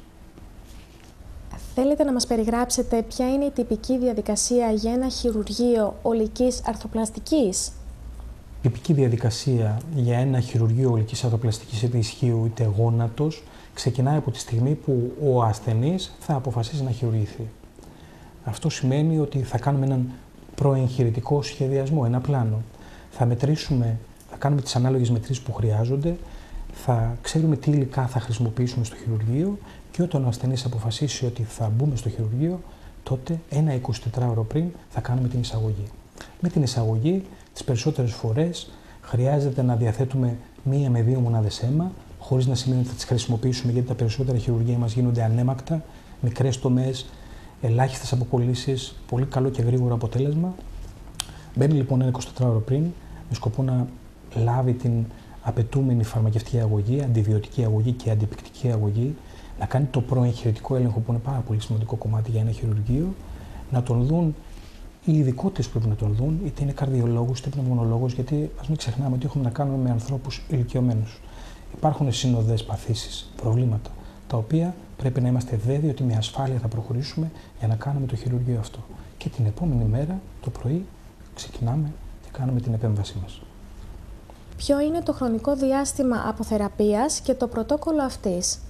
S6: Θέλετε να μας περιγράψετε ποια είναι η τυπική διαδικασία για ένα χειρουργείο ολικής αρθροπλαστικής?
S7: Η τυπική διαδικασία για ένα χειρουργείο ολικής αρθροπλαστικής είτε ισχύου είτε γόνατος ξεκινάει από τη στιγμή που ο ασθενής θα αποφασίσει να χειρουργηθεί. Αυτό σημαίνει ότι θα κάνουμε έναν προεγχειρητικό σχεδιασμό, ένα πλάνο. Θα μετρήσουμε, θα κάνουμε τις ανάλογες μετρήσεις που χρειάζονται, θα ξέρουμε τι υλικά θα χρησιμοποιήσουμε στο χειρουργείο και όταν ο ασθενής αποφασίσει ότι θα μπούμε στο χειρουργείο, τότε ένα εικοσιτετράωρο πριν θα κάνουμε την εισαγωγή. Με την εισαγωγή, τις περισσότερες φορές χρειάζεται να διαθέτουμε μία με δύο μονάδες αίμα, χωρίς να σημαίνει ότι θα τις χρησιμοποιήσουμε, γιατί τα περισσότερα χειρουργεία μας γίνονται ανέμακτα, μικρές τομές, ελάχιστες αποκολλήσεις, πολύ καλό και γρήγορο αποτέλεσμα. Μπαίνει λοιπόν ένα εικοσιτετράωρο πριν, με σκοπό να λάβει την απαιτούμενη φαρμακευτική αγωγή, αντιβιωτική αγωγή και αντιπικτική αγωγή, να κάνει το προεγχειρητικό έλεγχο που είναι πάρα πολύ σημαντικό κομμάτι για ένα χειρουργείο, να τον δουν οι ειδικότητες που πρέπει να τον δουν, είτε είναι καρδιολόγος είτε πνευμονολόγος, γιατί ας μην ξεχνάμε ότι έχουμε να κάνουμε με ανθρώπους ηλικιωμένους. Υπάρχουν σύνοδες, παθήσεις, προβλήματα, τα οποία πρέπει να είμαστε βέβαιοι ότι με ασφάλεια θα προχωρήσουμε για να κάνουμε το χειρουργείο αυτό. Και την επόμενη μέρα, το πρωί, ξεκινάμε και κάνουμε την επέμβασή μας.
S6: Ποιο είναι το χρονικό διάστημα αποθεραπείας και το πρωτόκολλο αυτής?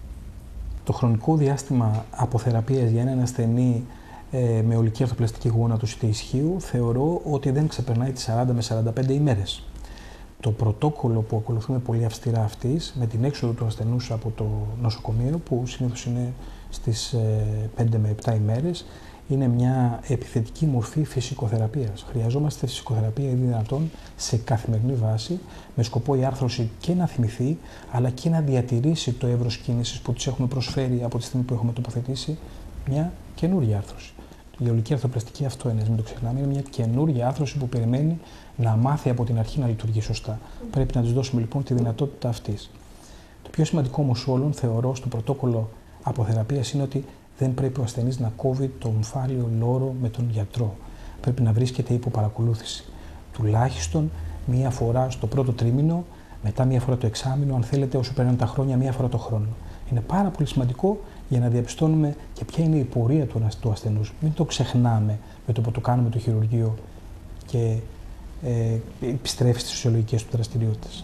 S7: Το χρονικό διάστημα αποθεραπείας για έναν ασθενή ε, με ολική αρθροπλαστική γόνατος είτε ισχύου θεωρώ ότι δεν ξεπερνάει τις σαράντα με σαράντα πέντε ημέρες. Το πρωτόκολλο που ακολουθούμε πολύ αυστηρά αυτής, με την έξοδο του ασθενούς από το νοσοκομείο, που συνήθως είναι στις πέντε με επτά ημέρες, είναι μια επιθετική μορφή φυσικοθεραπείας. Χρειαζόμαστε φυσικοθεραπεία ή δυνατόν σε καθημερινή βάση, με σκοπό η άρθρωση και να θυμηθεί, αλλά και να διατηρήσει το εύρος κίνησης που της έχουμε προσφέρει από τη στιγμή που έχουμε τοποθετήσει μια καινούργια άρθρωση. Η ολική αρθροπλαστική αυτό είναι, μην το ξεχνάμε, είναι μια καινούργια άρθρωση που περιμένει να μάθει από την αρχή να λειτουργεί σωστά. Mm. Πρέπει να της δώσουμε λοιπόν τη δυνατότητα αυτής. Το πιο σημαντικό όμως όλων, θεωρώ, στο πρωτόκολλο αποθεραπείας είναι ότι δεν πρέπει ο ασθενής να κόβει το ομφάλιο λόρο με τον γιατρό. Πρέπει να βρίσκεται υπό παρακολούθηση. Τουλάχιστον μία φορά στο πρώτο τρίμηνο, μετά μία φορά το εξάμηνο, αν θέλετε, όσο περνάνε τα χρόνια, μία φορά το χρόνο. Είναι πάρα πολύ σημαντικό για να διαπιστώνουμε και ποια είναι η πορεία του ασθενούς. Μην το ξεχνάμε με το που το κάνουμε το χειρουργείο και ε, επιστρέφει στις φυσιολογικές του δραστηριότητες.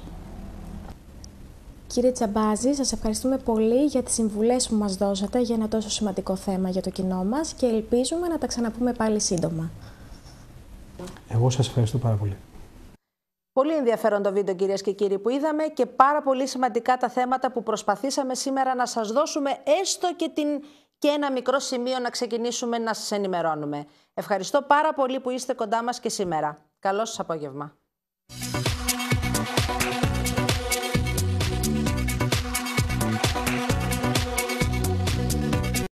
S6: Κύριε Τσαμπάζη, σας ευχαριστούμε πολύ για τις συμβουλές που μας δώσατε για ένα τόσο σημαντικό θέμα για το κοινό μας και ελπίζουμε να τα ξαναπούμε πάλι σύντομα.
S7: Εγώ σας ευχαριστώ πάρα πολύ.
S1: Πολύ ενδιαφέρον το βίντεο, κυρίες και κύριοι, που είδαμε και πάρα πολύ σημαντικά τα θέματα που προσπαθήσαμε σήμερα να σας δώσουμε, έστω και, την, και ένα μικρό σημείο να ξεκινήσουμε να σας ενημερώνουμε. Ευχαριστώ πάρα πολύ που είστε κοντά μας και σήμερα. Καλό σας απόγευμα.